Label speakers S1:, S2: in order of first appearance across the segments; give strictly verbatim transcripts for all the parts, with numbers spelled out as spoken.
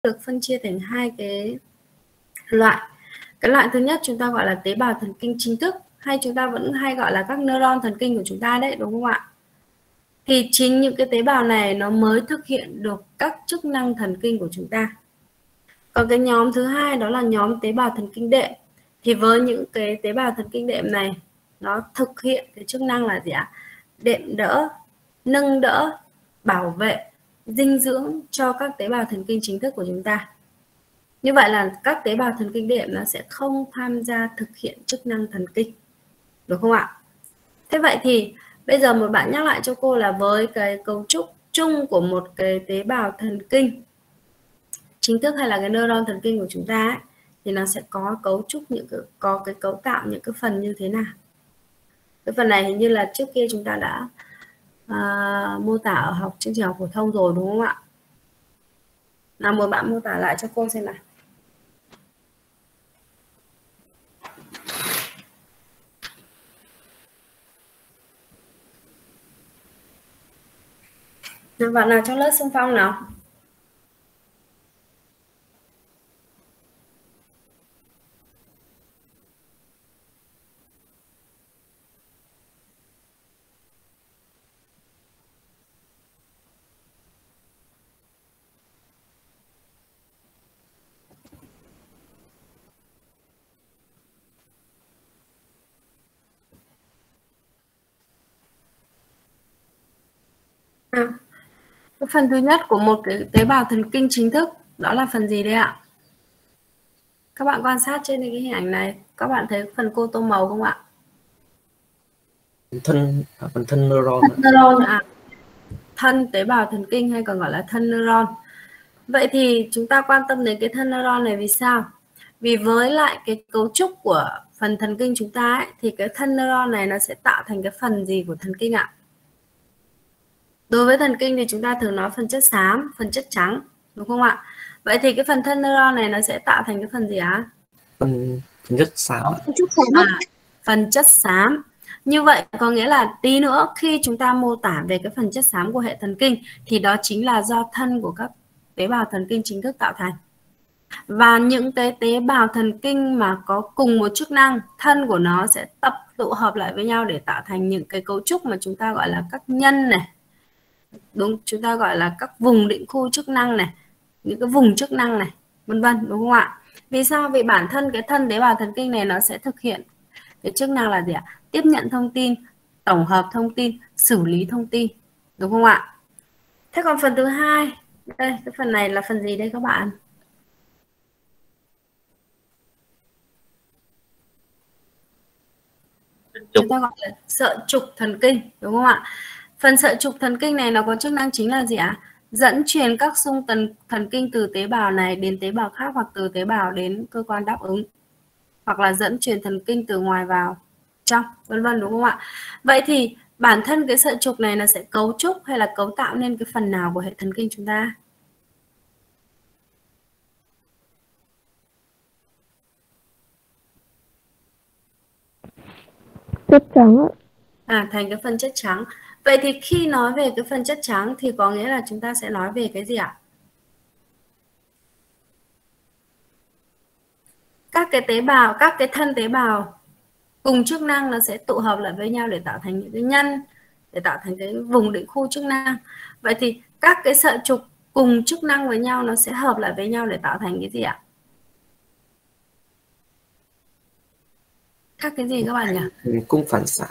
S1: được phân chia thành hai cái loại. Cái loại thứ nhất chúng ta gọi là tế bào thần kinh chính thức, hay chúng ta vẫn hay gọi là các neuron thần kinh của chúng ta đấy, đúng không ạ? Thì chính những cái tế bào này nó mới thực hiện được các chức năng thần kinh của chúng ta. Còn cái nhóm thứ hai đó là nhóm tế bào thần kinh đệm. Thì với những cái tế bào thần kinh đệm này, nó thực hiện cái chức năng là gì ạ? Đệm đỡ, nâng đỡ, bảo vệ, dinh dưỡng cho các tế bào thần kinh chính thức của chúng ta. Như vậy là các tế bào thần kinh đệm nó sẽ không tham gia thực hiện chức năng thần kinh, được không ạ? Thế vậy thì bây giờ một bạn nhắc lại cho cô là với cái cấu trúc chung của một cái tế bào thần kinh chính thức hay là cái neuron thần kinh của chúng ta ấy, thì nó sẽ có cấu trúc những cái, có cái cấu tạo những cái phần như thế nào. Cái phần này hình như là trước kia chúng ta đã à, mô tả ở học chương trình học phổ thông rồi, đúng không ạ? Nào một bạn mô tả lại cho cô xem nào. Bạn nào trong lớp xung phong nào? À, cái phần thứ nhất của một cái tế bào thần kinh chính thức đó là phần gì đấy ạ? Các bạn quan sát trên cái hình ảnh này, các bạn thấy phần cô tô màu không ạ?
S2: Thân, phần thân neuron.
S1: Thân neuron à? Thân tế bào thần kinh hay còn gọi là thân neuron. Vậy thì chúng ta quan tâm đến cái thân neuron này vì sao? Vì với lại cái cấu trúc của phần thần kinh chúng ta ấy, thì cái thân neuron này nó sẽ tạo thành cái phần gì của thần kinh ạ? Đối với thần kinh thì chúng ta thường nói phần chất xám, phần chất trắng, đúng không ạ? Vậy thì cái phần thân neuron này nó sẽ tạo thành cái phần gì ạ?
S2: Phần, phần chất xám.
S1: À, phần chất xám. Như vậy có nghĩa là tí nữa khi chúng ta mô tả về cái phần chất xám của hệ thần kinh thì đó chính là do thân của các tế bào thần kinh chính thức tạo thành. Và những cái tế bào thần kinh mà có cùng một chức năng, thân của nó sẽ tập tụ hợp lại với nhau để tạo thành những cái cấu trúc mà chúng ta gọi là các nhân này. Đúng, chúng ta gọi là các vùng định khu chức năng này, những cái vùng chức năng này, vân vân, đúng không ạ? Vì sao? Vì bản thân cái thân tế bào thần kinh này nó sẽ thực hiện cái chức năng là gì ạ? Tiếp nhận thông tin, tổng hợp thông tin, xử lý thông tin, đúng không ạ? Thế còn phần thứ hai, đây, cái phần này là phần gì đây các bạn? Chúng ta gọi là sợi trục thần kinh, đúng không ạ? Phần sợi trục thần kinh này nó có chức năng chính là gì ạ? Dẫn truyền các xung thần, thần kinh từ tế bào này đến tế bào khác hoặc từ tế bào đến cơ quan đáp ứng, hoặc là dẫn truyền thần kinh từ ngoài vào trong, vân vân, đúng không ạ? Vậy thì bản thân cái sợi trục này nó sẽ cấu trúc hay là cấu tạo nên cái phần nào của hệ thần kinh chúng ta?
S3: Chất trắng ạ.
S1: À, thành cái phần chất trắng. Vậy thì khi nói về cái phần chất trắng thì có nghĩa là chúng ta sẽ nói về cái gì ạ? Các cái tế bào, các cái thân tế bào cùng chức năng nó sẽ tụ hợp lại với nhau để tạo thành những cái nhân, để tạo thành cái vùng định khu chức năng. Vậy thì các cái sợi trục cùng chức năng với nhau nó sẽ hợp lại với nhau để tạo thành cái gì ạ? Các cái gì các bạn nhỉ?
S2: Cung phản xạ.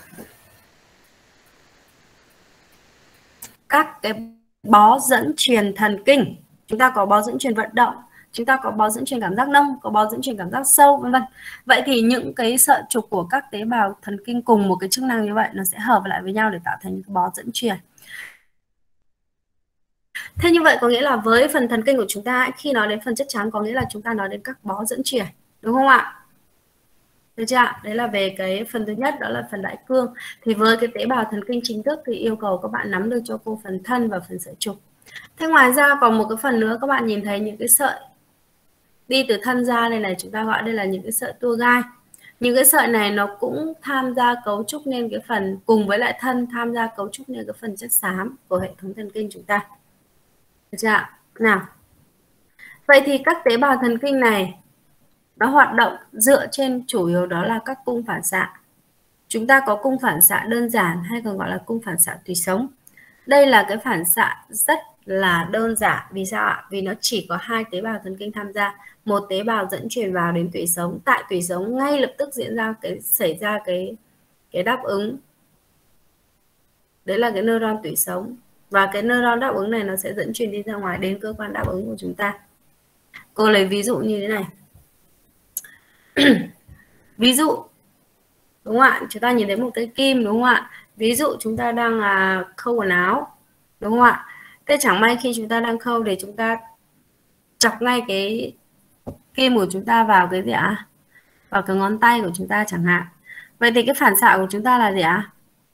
S1: Các cái bó dẫn truyền thần kinh. Chúng ta có bó dẫn truyền vận động, chúng ta có bó dẫn truyền cảm giác nông, có bó dẫn truyền cảm giác sâu, vân vân. Vậy thì những cái sợi trục của các tế bào thần kinh cùng một cái chức năng như vậy nó sẽ hợp lại với nhau để tạo thành những cái bó dẫn truyền. Thế như vậy có nghĩa là với phần thần kinh của chúng ta, khi nói đến phần chất trắng có nghĩa là chúng ta nói đến các bó dẫn truyền, đúng không ạ? Được chưa ạ? Đấy là về cái phần thứ nhất, đó là phần đại cương. Thì với cái tế bào thần kinh chính thức thì yêu cầu các bạn nắm được cho cô phần thân và phần sợi trục. Thế ngoài ra còn một cái phần nữa, các bạn nhìn thấy những cái sợi đi từ thân ra đây này, chúng ta gọi đây là những cái sợi tua gai. Những cái sợi này nó cũng tham gia cấu trúc nên cái phần, cùng với lại thân tham gia cấu trúc nên cái phần chất xám của hệ thống thần kinh chúng ta. Được chưa ạ? Nào. Vậy thì các tế bào thần kinh này nó hoạt động dựa trên chủ yếu đó là các cung phản xạ. Chúng ta có cung phản xạ đơn giản hay còn gọi là cung phản xạ tùy sống. Đây là cái phản xạ rất là đơn giản. Vì sao ạ? Vì nó chỉ có hai tế bào thần kinh tham gia, một tế bào dẫn truyền vào đến tủy sống. Tại tủy sống ngay lập tức diễn ra cái xảy ra cái cái đáp ứng. Đấy là cái neuron tủy sống. Và cái neuron đáp ứng này nó sẽ dẫn truyền đi ra ngoài đến cơ quan đáp ứng của chúng ta. Cô lấy ví dụ như thế này. Ví dụ, đúng không ạ? Chúng ta nhìn thấy một cái kim, đúng không ạ? Ví dụ chúng ta đang là khâu quần áo, đúng không ạ? Thế chẳng may khi chúng ta đang khâu để chúng ta chọc ngay cái kim của chúng ta vào cái gì ạ? Vào cái ngón tay của chúng ta chẳng hạn. Vậy thì cái phản xạ của chúng ta là gì ạ?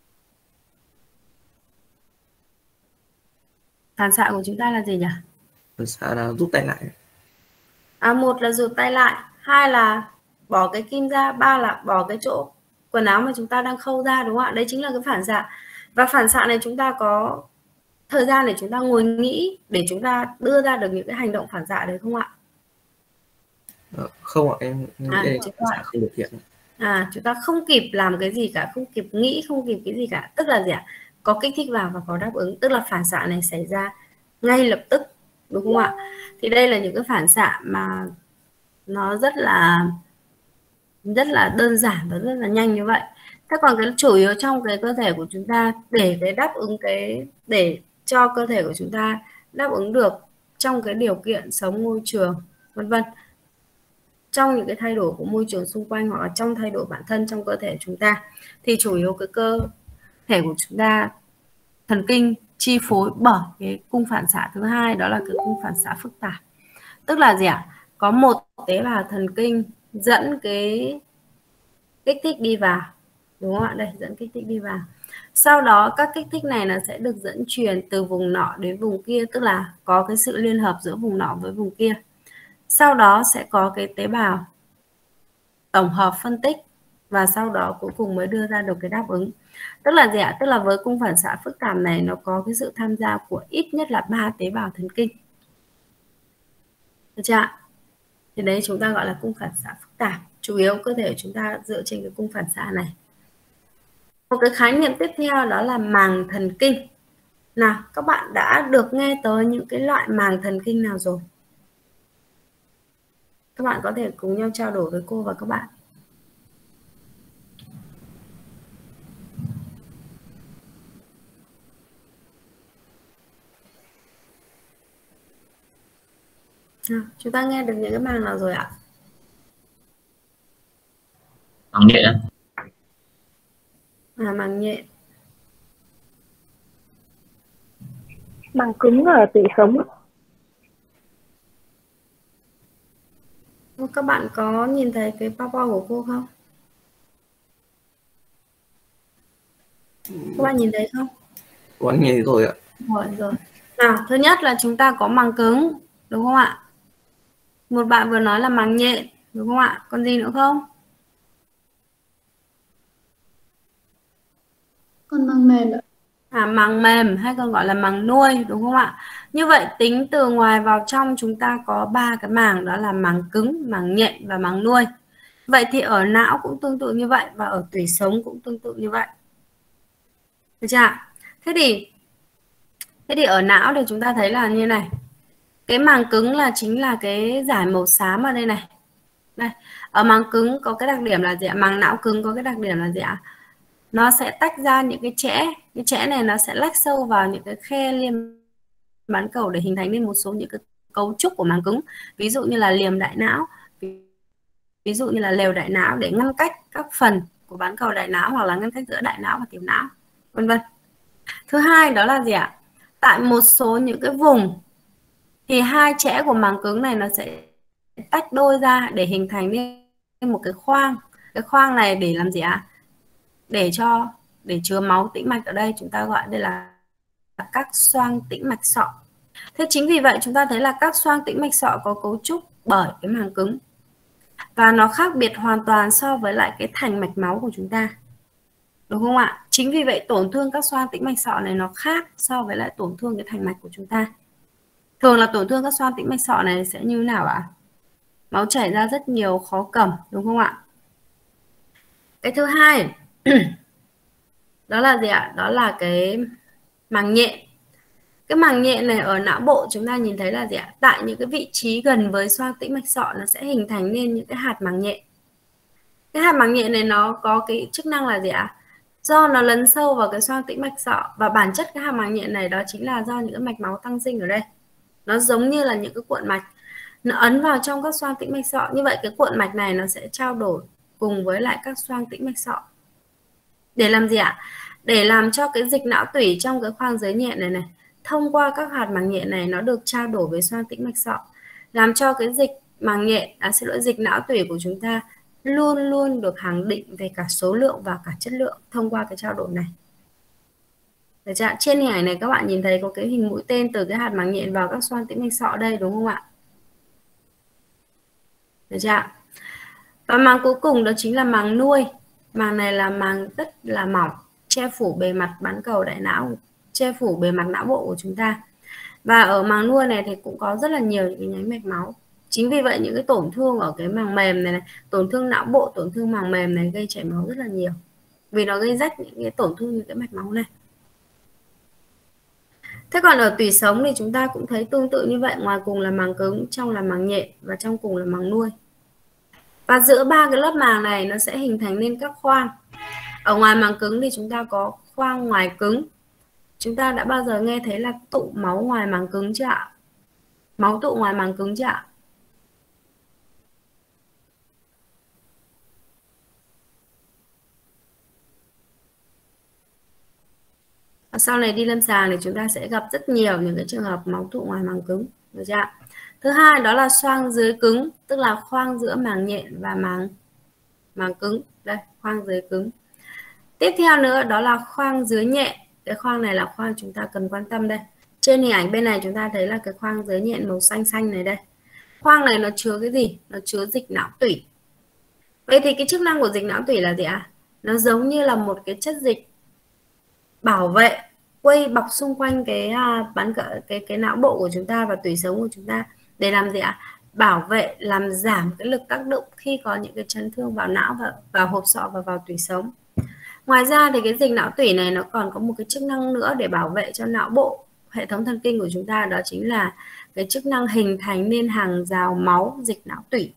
S1: Phản xạ của chúng ta là gì nhỉ?
S2: Phản xạ là rút tay lại.
S1: À, một là rụt tay lại, hai là bỏ cái kim ra, ba là bỏ cái chỗ quần áo mà chúng ta đang khâu ra, đúng không ạ? Đấy chính là cái phản xạ. Và phản xạ này chúng ta có thời gian để chúng ta ngồi nghĩ để chúng ta đưa ra được những cái hành động phản xạ đấy không ạ?
S2: Không ạ, em nghĩ
S1: à,
S2: đây phản xạ không được hiện.
S1: À, chúng ta không kịp làm cái gì cả, không kịp nghĩ, không kịp cái gì cả. Tức là gì ạ? Có kích thích vào và có đáp ứng, tức là phản xạ này xảy ra ngay lập tức, đúng không ạ? Thì đây là những cái phản xạ mà nó rất là rất là đơn giản và rất là nhanh như vậy. Thế còn cái chủ yếu trong cái cơ thể của chúng ta để cái đáp ứng cái để cho cơ thể của chúng ta đáp ứng được trong cái điều kiện sống môi trường vân vân, trong những cái thay đổi của môi trường xung quanh hoặc là trong thay đổi bản thân trong cơ thể chúng ta, thì chủ yếu cái cơ thể của chúng ta thần kinh chi phối bởi cái cung phản xạ thứ hai, đó là cái cung phản xạ phức tạp. Tức là gì ạ? Có một tế bào thần kinh dẫn cái kích thích đi vào, đúng không ạ? Đây, dẫn kích thích đi vào. Sau đó các kích thích này nó sẽ được dẫn truyền từ vùng nọ đến vùng kia, tức là có cái sự liên hợp giữa vùng nọ với vùng kia. Sau đó sẽ có cái tế bào tổng hợp phân tích và sau đó cuối cùng mới đưa ra được cái đáp ứng. Tức là gì ạ? Tức là với cung phản xạ phức tạp này nó có cái sự tham gia của ít nhất là ba tế bào thần kinh. Được chưa ạ? Thì đấy chúng ta gọi là cung phản xạ phức tạp. Chủ yếu cơ thể của chúng ta dựa trên cái cung phản xạ này. Một cái khái niệm tiếp theo đó là màng thần kinh. Nào, các bạn đã được nghe tới những cái loại màng thần kinh nào rồi? Các bạn có thể cùng nhau trao đổi với cô và các bạn. Nào, chúng ta nghe được những cái màng nào rồi ạ?
S3: Màng nhện.
S1: À, màng nhện.
S4: Màng cứng ở tủy sống.
S1: Các bạn có nhìn thấy cái PowerPoint của cô không? Các bạn nhìn thấy không?
S2: Có anh nhìn rồi ạ.
S1: Rồi, rồi. Nào, thứ nhất là chúng ta có màng cứng, đúng không ạ? Một bạn vừa nói là màng nhện, đúng không ạ? Còn gì nữa không?
S4: Còn màng mềm ạ.
S1: À, màng mềm hay còn gọi là màng nuôi, đúng không ạ? Như vậy tính từ ngoài vào trong chúng ta có ba cái màng, đó là màng cứng, màng nhện và màng nuôi. Vậy thì ở não cũng tương tự như vậy và ở tủy sống cũng tương tự như vậy. Được chưa? Thế thì thế thì ở não thì chúng ta thấy là như này. Cái màng cứng là chính là cái dải màu xám ở đây này. Đây, ở màng cứng có cái đặc điểm là gì ạ? Màng não cứng có cái đặc điểm là gì ạ? Nó sẽ tách ra những cái chẽ, cái chẽ này nó sẽ lách sâu vào những cái khe liềm bán cầu để hình thành nên một số những cái cấu trúc của màng cứng. Ví dụ như là liềm đại não, ví dụ như là lều đại não để ngăn cách các phần của bán cầu đại não hoặc là ngăn cách giữa đại não và tiểu não, vân vân. Thứ hai đó là gì ạ? Tại một số những cái vùng thì hai chẽ của màng cứng này nó sẽ tách đôi ra để hình thành nên một cái khoang. Cái khoang này để làm gì ạ? Để cho để chứa máu tĩnh mạch, ở đây chúng ta gọi đây là các xoang tĩnh mạch sọ. Thế chính vì vậy chúng ta thấy là các xoang tĩnh mạch sọ có cấu trúc bởi cái màng cứng và nó khác biệt hoàn toàn so với lại cái thành mạch máu của chúng ta, đúng không ạ? Chính vì vậy tổn thương các xoang tĩnh mạch sọ này nó khác so với lại tổn thương cái thành mạch của chúng ta. Thường là tổn thương các xoang tĩnh mạch sọ này sẽ như nào ạ? Máu chảy ra rất nhiều, khó cầm, đúng không ạ? Cái thứ hai đó là gì ạ? Đó là cái màng nhện. Cái màng nhện này ở não bộ chúng ta nhìn thấy là gì ạ? Tại những cái vị trí gần với xoang tĩnh mạch sọ nó sẽ hình thành nên những cái hạt màng nhện. Cái hạt màng nhện này nó có cái chức năng là gì ạ? Do nó lấn sâu vào cái xoang tĩnh mạch sọ, và bản chất cái hạt màng nhện này đó chính là do những cái mạch máu tăng sinh ở đây. Nó giống như là những cái cuộn mạch, nó ấn vào trong các xoang tĩnh mạch sọ. Như vậy cái cuộn mạch này nó sẽ trao đổi cùng với lại các xoang tĩnh mạch sọ. Để làm gì ạ? Để làm cho cái dịch não tủy trong cái khoang dưới nhện này này, thông qua các hạt màng nhện này nó được trao đổi với xoang tĩnh mạch sọ, làm cho cái dịch màng nhện, à, xin lỗi, dịch não tủy của chúng ta luôn luôn được khẳng định về cả số lượng và cả chất lượng thông qua cái trao đổi này. Được chưa? Trên hình ảnh này các bạn nhìn thấy có cái hình mũi tên từ cái hạt màng nhện vào các xoang tĩnh mạch sọ đây, đúng không ạ? Được chưa? Và màng cuối cùng đó chính là màng nuôi. Màng này là màng rất là mỏng, che phủ bề mặt bán cầu đại não, che phủ bề mặt não bộ của chúng ta. Và ở màng nuôi này thì cũng có rất là nhiều những cái nhánh mạch máu. Chính vì vậy những cái tổn thương ở cái màng mềm này, này tổn thương não bộ, tổn thương màng mềm này gây chảy máu rất là nhiều. Vì nó gây rách những cái tổn thương những cái mạch máu này. Thế còn ở tủy sống thì chúng ta cũng thấy tương tự như vậy, ngoài cùng là màng cứng, trong là màng nhện và trong cùng là màng nuôi. Và giữa ba cái lớp màng này nó sẽ hình thành nên các khoang. Ở ngoài màng cứng thì chúng ta có khoang ngoài cứng. Chúng ta đã bao giờ nghe thấy là tụ máu ngoài màng cứng chưa ạ? Máu tụ ngoài màng cứng chưa ạ? Và sau này đi lâm sàng thì chúng ta sẽ gặp rất nhiều những cái trường hợp máu tụ ngoài màng cứng, được chưa ạ? Thứ hai đó là xoang dưới cứng, tức là khoang giữa màng nhện và màng màng cứng. Đây, khoang dưới cứng. Tiếp theo nữa đó là khoang dưới nhện. Cái khoang này là khoang chúng ta cần quan tâm đây. Trên hình ảnh bên này chúng ta thấy là cái khoang dưới nhện màu xanh xanh này đây. Khoang này nó chứa cái gì? Nó chứa dịch não tủy. Vậy thì cái chức năng của dịch não tủy là gì ạ? Nó giống như là một cái chất dịch bảo vệ quay bọc xung quanh cái bán cái, cái cái não bộ của chúng ta và tủy sống của chúng ta để làm gì ạ? Bảo vệ, làm giảm cái lực tác động khi có những cái chấn thương vào não và vào hộp sọ và vào tủy sống. Ngoài ra thì cái dịch não tủy này nó còn có một cái chức năng nữa để bảo vệ cho não bộ, hệ thống thần kinh của chúng ta, đó chính là cái chức năng hình thành nên hàng rào máu dịch não tủy.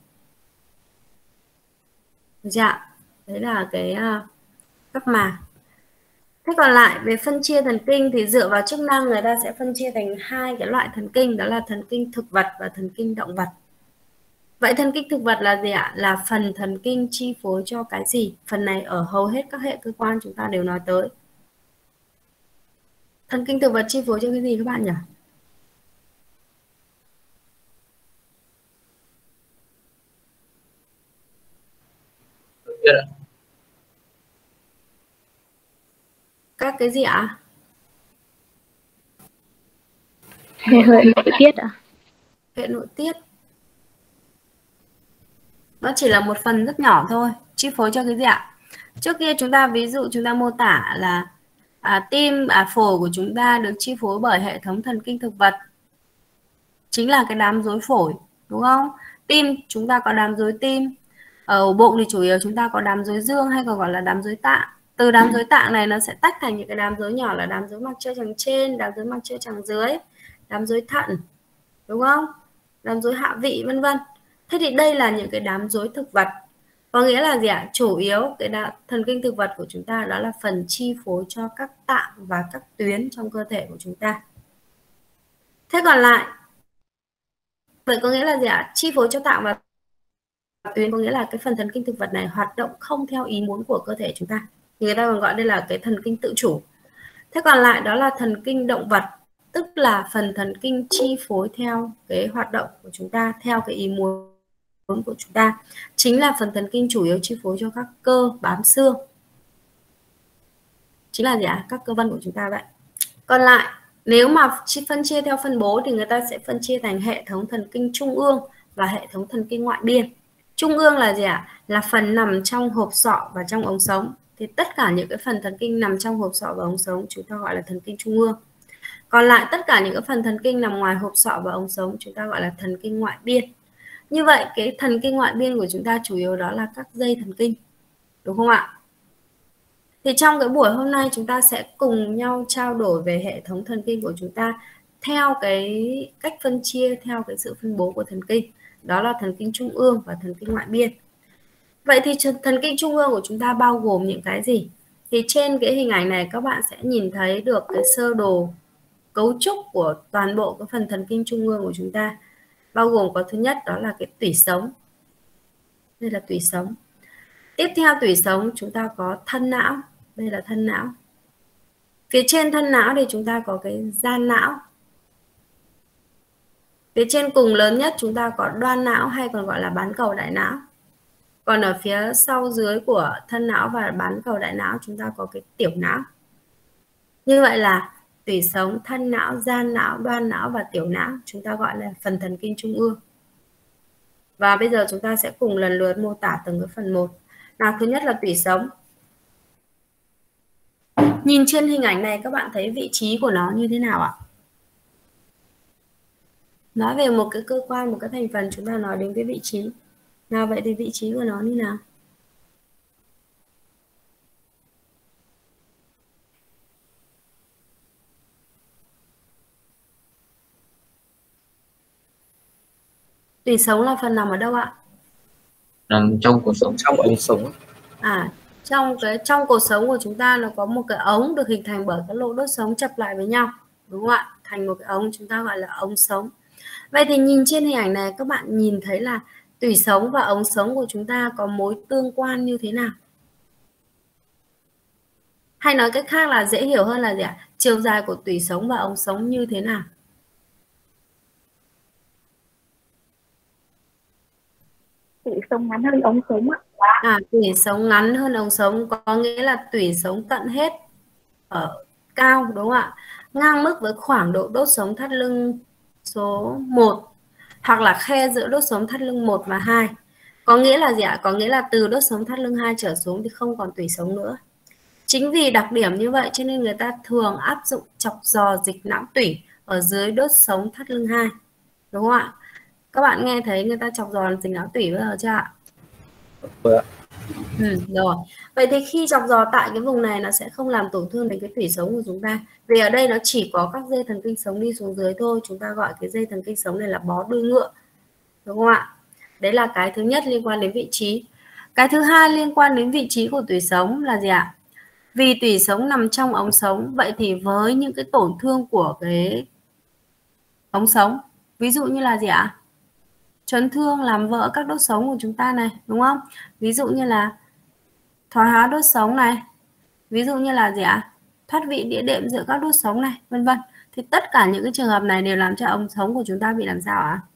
S1: Được chưa? Đấy là cái uh, các màng. Thế còn lại về phân chia thần kinh thì dựa vào chức năng người ta sẽ phân chia thành hai cái loại thần kinh, đó là thần kinh thực vật và thần kinh động vật. Vậy thần kinh thực vật là gì ạ? Là phần thần kinh chi phối cho cái gì? Phần này ở hầu hết các hệ cơ quan chúng ta đều nói tới. Thần kinh thực vật chi phối cho cái gì các bạn nhỉ? Các cái gì ạ?
S4: Hệ nội tiết ạ.
S1: Hệ nội tiết. Nó chỉ là một phần rất nhỏ thôi. Chi phối cho cái gì ạ? Trước kia chúng ta ví dụ chúng ta mô tả là à, tim, à, phổi của chúng ta được chi phối bởi hệ thống thần kinh thực vật. Chính là cái đám rối phổi, đúng không? Tim chúng ta có đám rối tim. Ở bụng thì chủ yếu chúng ta có đám rối dương hay còn gọi là đám rối tạng. Từ đám rối tạng này nó sẽ tách thành những cái đám rối nhỏ là đám rối mạc trơ chằng trên, đám rối mạc trơ chằng dưới, đám rối thận, đúng không? Đám rối hạ vị vân vân. Thế thì đây là những cái đám rối thực vật. Có nghĩa là gì ạ? Chủ yếu cái thần kinh thực vật của chúng ta đó là phần chi phối cho các tạng và các tuyến trong cơ thể của chúng ta. Thế còn lại, vậy có nghĩa là gì ạ? Chi phối cho tạng và tuyến có nghĩa là cái phần thần kinh thực vật này hoạt động không theo ý muốn của cơ thể chúng ta. Người ta còn gọi đây là cái thần kinh tự chủ. Thế còn lại đó là thần kinh động vật, tức là phần thần kinh chi phối theo cái hoạt động của chúng ta, theo cái ý muốn của chúng ta. Chính là phần thần kinh chủ yếu chi phối cho các cơ bám xương. Chính là gì ạ? Các cơ vân của chúng ta vậy. Còn lại, nếu mà phân chia theo phân bố thì người ta sẽ phân chia thành hệ thống thần kinh trung ương và hệ thống thần kinh ngoại biên. Trung ương là gì ạ? Là phần nằm trong hộp sọ và trong ống sống. Thì tất cả những cái phần thần kinh nằm trong hộp sọ và ống sống chúng ta gọi là thần kinh trung ương. Còn lại tất cả những cái phần thần kinh nằm ngoài hộp sọ và ống sống chúng ta gọi là thần kinh ngoại biên. Như vậy cái thần kinh ngoại biên của chúng ta chủ yếu đó là các dây thần kinh, đúng không ạ? Thì trong cái buổi hôm nay chúng ta sẽ cùng nhau trao đổi về hệ thống thần kinh của chúng ta theo cái cách phân chia, theo cái sự phân bố của thần kinh. Đó là thần kinh trung ương và thần kinh ngoại biên. Vậy thì thần kinh trung ương của chúng ta bao gồm những cái gì? Thì trên cái hình ảnh này các bạn sẽ nhìn thấy được cái sơ đồ cấu trúc của toàn bộ cái phần thần kinh trung ương của chúng ta. Bao gồm có thứ nhất đó là cái tủy sống. Đây là tủy sống. Tiếp theo tủy sống chúng ta có thân não. Đây là thân não. Phía trên thân não thì chúng ta có cái gian não. Phía trên cùng lớn nhất chúng ta có đoan não hay còn gọi là bán cầu đại não. Còn ở phía sau dưới của thân não và bán cầu đại não chúng ta có cái tiểu não. Như vậy là tủy sống, thân não, gian não, đoan não và tiểu não chúng ta gọi là phần thần kinh trung ương. Và bây giờ chúng ta sẽ cùng lần lượt mô tả từng cái phần một. Nào, thứ nhất là tủy sống. Nhìn trên hình ảnh này các bạn thấy vị trí của nó như thế nào ạ? Nói về một cái cơ quan, một cái thành phần chúng ta nói đến cái vị trí. Nào, vậy thì vị trí của nó như nào? Tủy sống là phần nằm ở đâu ạ?
S3: Nằm trong cuộc sống.
S2: Trong ống sống.
S1: À, trong cái trong cuộc sống của chúng ta nó có một cái ống được hình thành bởi các lỗ đốt sống chập lại với nhau, đúng không ạ? Thành một cái ống chúng ta gọi là ống sống. Vậy thì nhìn trên hình ảnh này các bạn nhìn thấy là tủy sống và ống sống của chúng ta có mối tương quan như thế nào? Hay nói cách khác là dễ hiểu hơn là gì ạ? Chiều dài của tủy sống và ống sống như thế nào?
S4: Tủy sống ngắn hơn ống sống ạ.
S1: À, tủy sống ngắn hơn ống sống có nghĩa là tủy sống tận hết ở cao, đúng không ạ? Ngang mức với khoảng độ đốt sống thắt lưng số một hoặc là khe giữa đốt sống thắt lưng một và hai. Có nghĩa là gì ạ? Có nghĩa là từ đốt sống thắt lưng hai trở xuống thì không còn tủy sống nữa. Chính vì đặc điểm như vậy cho nên người ta thường áp dụng chọc giò dịch não tủy ở dưới đốt sống thắt lưng hai, đúng không ạ? Các bạn nghe thấy người ta chọc giò dịch não tủy bao giờ chưa ạ?
S2: Vâng ạ.
S1: Ừ, rồi. Vậy thì khi chọc giò tại cái vùng này nó sẽ không làm tổn thương đến cái tủy sống của chúng ta. Vì ở đây nó chỉ có các dây thần kinh sống đi xuống dưới thôi. Chúng ta gọi cái dây thần kinh sống này là bó đuôi ngựa. Đúng không ạ? Đấy là cái thứ nhất liên quan đến vị trí. Cái thứ hai liên quan đến vị trí của tủy sống là gì ạ? Vì tủy sống nằm trong ống sống, vậy thì với những cái tổn thương của cái ống sống, ví dụ như là gì ạ? Chấn thương làm vỡ các đốt sống của chúng ta này, đúng không? Ví dụ như là thoái hóa đốt sống này, ví dụ như là gì ạ? Thoát vị đĩa đệm giữa các đốt sống này, vân vân. Thì tất cả những cái trường hợp này đều làm cho ống sống của chúng ta bị làm sao ạ?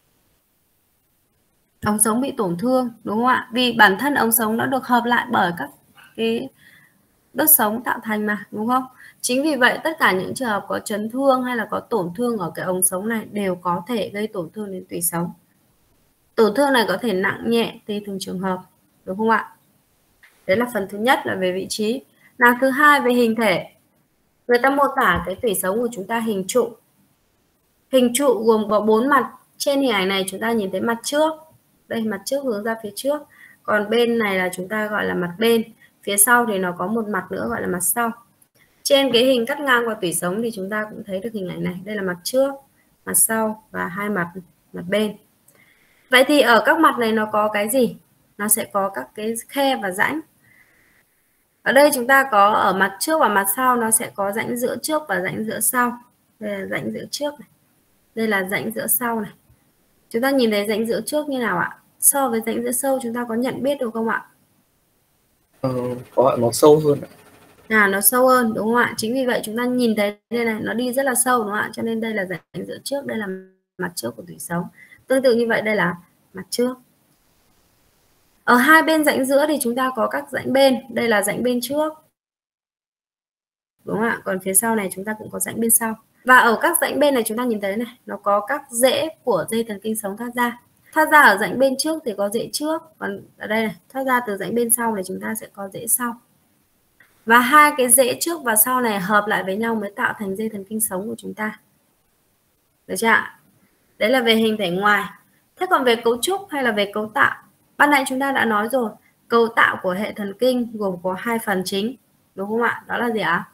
S1: Ống sống bị tổn thương, đúng không ạ? Vì bản thân ống sống nó được hợp lại bởi các cái đốt sống tạo thành mà, đúng không? Chính vì vậy tất cả những trường hợp có chấn thương hay là có tổn thương ở cái ống sống này đều có thể gây tổn thương đến tủy sống. Tổn thương này có thể nặng nhẹ tùy từng trường hợp, đúng không ạ? Đấy là phần thứ nhất là về vị trí. Nào, thứ hai về hình thể. Người ta mô tả cái tủy sống của chúng ta hình trụ. Hình trụ gồm có bốn mặt. Trên hình ảnh này chúng ta nhìn thấy mặt trước. Đây, mặt trước hướng ra phía trước. Còn bên này là chúng ta gọi là mặt bên. Phía sau thì nó có một mặt nữa gọi là mặt sau. Trên cái hình cắt ngang qua tủy sống thì chúng ta cũng thấy được hình ảnh này. Đây là mặt trước, mặt sau và hai mặt, mặt bên. Vậy thì ở các mặt này nó có cái gì? Nó sẽ có các cái khe và rãnh. Ở đây chúng ta có ở mặt trước và mặt sau nó sẽ có rãnh giữa trước và rãnh giữa sau. Đây là rãnh giữa trước này. Đây là rãnh giữa sau này. Chúng ta nhìn thấy rãnh giữa trước như nào ạ? So với rãnh giữa sau chúng ta có nhận biết được không ạ?
S2: Ờ, có nó sâu hơn ạ.
S1: À, nó sâu hơn, đúng không ạ? Chính vì vậy chúng ta nhìn thấy đây này, nó đi rất là sâu, đúng không ạ? Cho nên đây là rãnh giữa trước, đây là mặt trước của tủy sống. Tương tự như vậy đây là mặt trước. Ở hai bên rãnh giữa thì chúng ta có các rãnh bên. Đây là rãnh bên trước, đúng không ạ? Còn phía sau này chúng ta cũng có rãnh bên sau. Và ở các rãnh bên này chúng ta nhìn thấy này, nó có các rễ của dây thần kinh sống thoát ra. Thoát ra ở rãnh bên trước thì có rễ trước, còn ở đây này, thoát ra từ rãnh bên sau này chúng ta sẽ có rễ sau. Và hai cái rễ trước và sau này hợp lại với nhau mới tạo thành dây thần kinh sống của chúng ta. Được chưa ạ? Đấy là về hình thể ngoài. Thế còn về cấu trúc hay là về cấu tạo, ban nãy chúng ta đã nói rồi, cấu tạo của hệ thần kinh gồm có hai phần chính, đúng không ạ? Đó là gì ạ?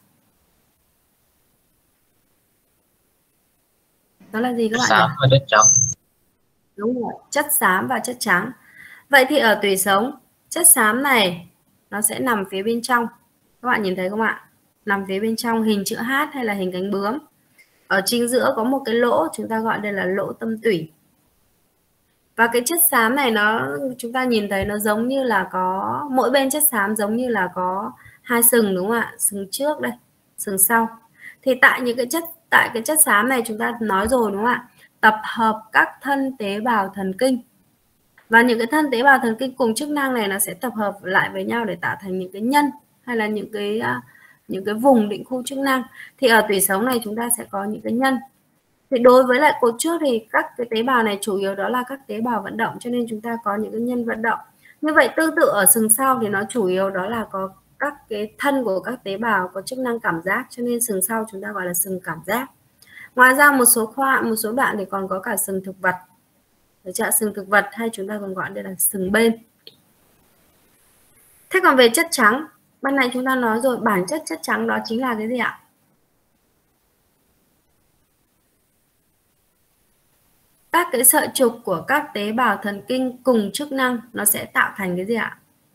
S1: Đó là gì các
S3: Chất
S1: bạn
S3: xám
S1: nhỉ?
S3: và chất trắng.
S1: Đúng rồi, chất xám và chất trắng. Vậy thì ở tủy sống, chất xám này nó sẽ nằm phía bên trong. Các bạn nhìn thấy không ạ? Nằm phía bên trong hình chữ H hay là hình cánh bướm. Ở chính giữa có một cái lỗ, chúng ta gọi đây là lỗ tâm tủy. Và cái chất xám này nó chúng ta nhìn thấy nó giống như là có mỗi bên chất xám giống như là có hai sừng, đúng không ạ? Sừng trước đây, sừng sau. Thì tại những cái chất tại cái chất xám này chúng ta nói rồi, đúng không ạ? Tập hợp các thân tế bào thần kinh. Và những cái thân tế bào thần kinh cùng chức năng này nó sẽ tập hợp lại với nhau để tạo thành những cái nhân hay là những cái những cái vùng định khu chức năng. Thì ở tủy sống này chúng ta sẽ có những cái nhân. Thì đối với lại cột trước thì các cái tế bào này chủ yếu đó là các tế bào vận động, cho nên chúng ta có những cái nhân vận động. Như vậy tương tự ở sừng sau thì nó chủ yếu đó là có các cái thân của các tế bào có chức năng cảm giác, cho nên sừng sau chúng ta gọi là sừng cảm giác. Ngoài ra một số khoa một số đoạn thì còn có cả sừng thực vật. Được chưa? Sừng thực vật hay chúng ta còn gọi đây là sừng bên. Thế còn về chất trắng, ban nãy chúng ta nói rồi, bản chất chất trắng đó chính là cái gì ạ? Các cái sợi trục của các tế bào thần kinh cùng chức năng nó sẽ tạo thành cái gì ạ?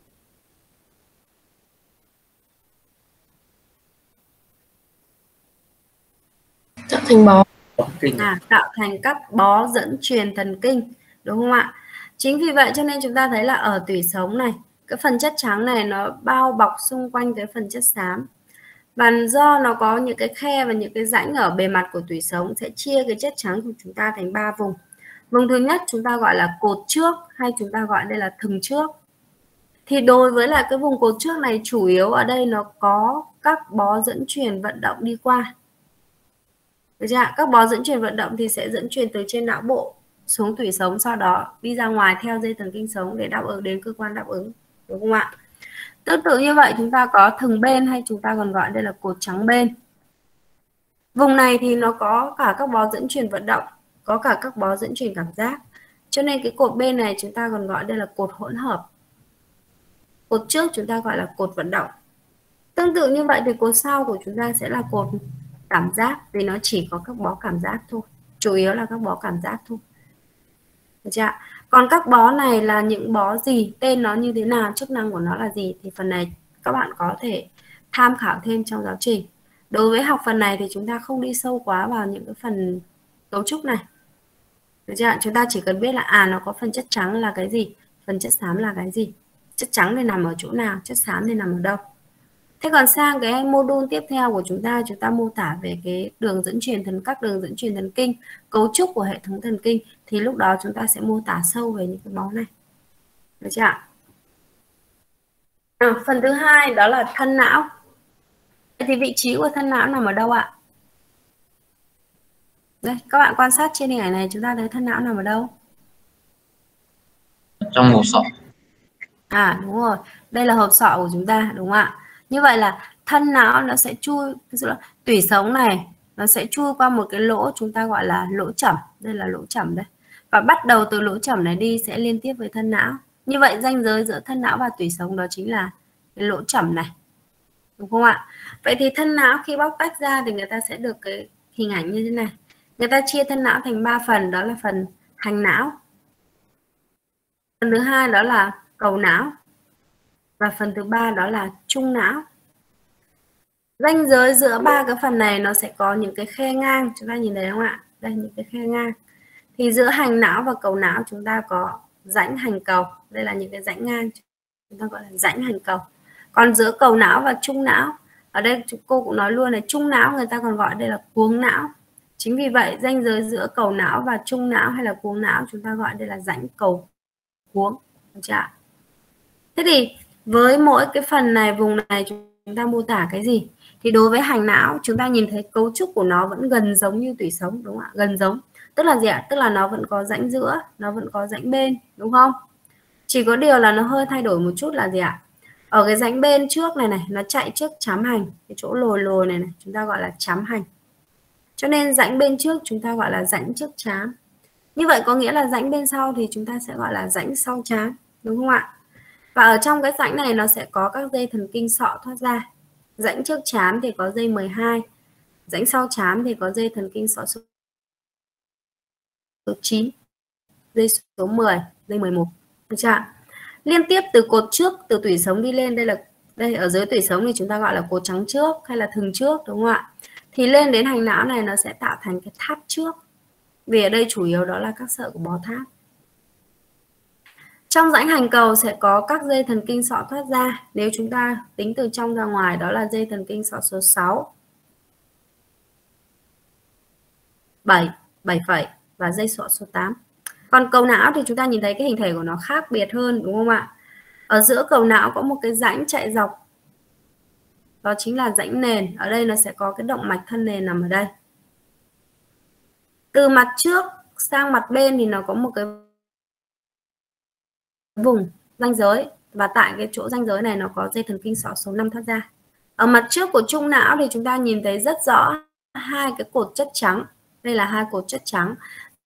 S5: Tạo thành bó.
S1: À, tạo thành các bó dẫn truyền thần kinh, đúng không ạ? Chính vì vậy cho nên chúng ta thấy là ở tủy sống này, cái phần chất trắng này nó bao bọc xung quanh cái phần chất xám. Và do nó có những cái khe và những cái rãnh ở bề mặt của tủy sống sẽ chia cái chất trắng của chúng ta thành ba vùng. Vùng thứ nhất chúng ta gọi là cột trước hay chúng ta gọi đây là thừng trước. Thì đối với lại cái vùng cột trước này chủ yếu ở đây nó có các bó dẫn truyền vận động đi qua. Được chưa? Các bó dẫn truyền vận động thì sẽ dẫn truyền từ trên não bộ xuống tủy sống, sau đó đi ra ngoài theo dây thần kinh sống để đáp ứng đến cơ quan đáp ứng, đúng không ạ? Tương tự như vậy chúng ta có thừng bên hay chúng ta còn gọi đây là cột trắng bên. Vùng này thì nó có cả các bó dẫn truyền vận động, có cả các bó dẫn truyền cảm giác. Cho nên cái cột bên này chúng ta còn gọi đây là cột hỗn hợp. Cột trước chúng ta gọi là cột vận động. Tương tự như vậy thì cột sau của chúng ta sẽ là cột cảm giác, vì nó chỉ có các bó cảm giác thôi, chủ yếu là các bó cảm giác thôi. Được chưa? Còn các bó này là những bó gì, tên nó như thế nào, chức năng của nó là gì thì phần này các bạn có thể tham khảo thêm trong giáo trình. Đối với học phần này thì chúng ta không đi sâu quá vào những cái phần cấu trúc này. Được chưa? Chúng ta chỉ cần biết là à nó có phần chất trắng là cái gì, phần chất xám là cái gì, chất trắng thì nằm ở chỗ nào, chất xám thì nằm ở đâu. Thế còn sang cái module tiếp theo của chúng ta, chúng ta mô tả về cái đường dẫn truyền thần các đường dẫn truyền thần kinh, cấu trúc của hệ thống thần kinh, thì lúc đó chúng ta sẽ mô tả sâu về những cái bó này. Được chưa ạ? À, phần thứ hai đó là thân não. Thì vị trí của thân não nằm ở đâu ạ? Đây, các bạn quan sát trên hình ảnh này, chúng ta thấy thân não nằm ở đâu?
S3: Trong hộp sọ.
S1: À đúng rồi, đây là hộp sọ của chúng ta, đúng không ạ? Như vậy là thân não nó sẽ chui, tủy sống này nó sẽ chui qua một cái lỗ chúng ta gọi là lỗ chẩm, đây là lỗ chẩm đây. Và bắt đầu từ lỗ chẩm này đi sẽ liên tiếp với thân não. Như vậy ranh giới giữa thân não và tủy sống đó chính là cái lỗ chẩm này. Đúng không ạ? Vậy thì thân não khi bóc tách ra thì người ta sẽ được cái hình ảnh như thế này. Người ta chia thân não thành ba phần, đó là phần hành não. Phần thứ hai đó là cầu não. Và phần thứ ba đó là trung não. Ranh giới giữa ba cái phần này nó sẽ có những cái khe ngang, chúng ta nhìn thấy không ạ? Đây những cái khe ngang. Thì giữa hành não và cầu não chúng ta có rãnh hành cầu, đây là những cái rãnh ngang, chúng ta gọi là rãnh hành cầu. Còn giữa cầu não và trung não, ở đây cô cũng nói luôn là trung não người ta còn gọi đây là cuống não. Chính vì vậy ranh giới giữa cầu não và trung não hay là cuống não chúng ta gọi đây là rãnh cầu cuống. Được chưa? Thế thì với mỗi cái phần này, vùng này chúng ta mô tả cái gì? Thì đối với hành não chúng ta nhìn thấy cấu trúc của nó vẫn gần giống như tủy sống, đúng không ạ? Gần giống. Tức là gì ạ? Tức là nó vẫn có rãnh giữa, nó vẫn có rãnh bên, đúng không? Chỉ có điều là nó hơi thay đổi một chút là gì ạ? ở cái rãnh bên trước này này nó chạy trước chám hành, cái chỗ lồi lồi này này chúng ta gọi là chám hành, cho nên rãnh bên trước chúng ta gọi là rãnh trước chám. Như vậy có nghĩa là rãnh bên sau thì chúng ta sẽ gọi là rãnh sau chám, đúng không ạ? Và ở trong cái rãnh này nó sẽ có các dây thần kinh sọ thoát ra. Rãnh trước chám thì có dây mười hai, rãnh sau chám thì có dây thần kinh sọ số chín, dây số mười, dây mười một. Được chưa? Liên tiếp từ cột trước, từ tủy sống đi lên, đây là đây ở dưới tủy sống thì chúng ta gọi là cột trắng trước hay là thừng trước, đúng không ạ? Thì lên đến hành não này nó sẽ tạo thành cái tháp trước. Vì ở đây chủ yếu đó là các sợi của bò tháp. Trong rãnh hành cầu sẽ có các dây thần kinh sọ thoát ra. Nếu chúng ta tính từ trong ra ngoài đó là dây thần kinh sọ số sáu, bảy, bảy phẩy và dây sọ số tám. Còn cầu não thì chúng ta nhìn thấy cái hình thể của nó khác biệt hơn, đúng không ạ? Ở giữa cầu não có một cái rãnh chạy dọc, đó chính là rãnh nền. Ở đây nó sẽ có cái động mạch thân nền nằm ở đây. Từ mặt trước sang mặt bên thì nó có một cái vùng ranh giới, và tại cái chỗ ranh giới này nó có dây thần kinh sọ số năm thoát ra. Ở mặt trước của trung não thì chúng ta nhìn thấy rất rõ hai cái cột chất trắng. Đây là hai cột chất trắng,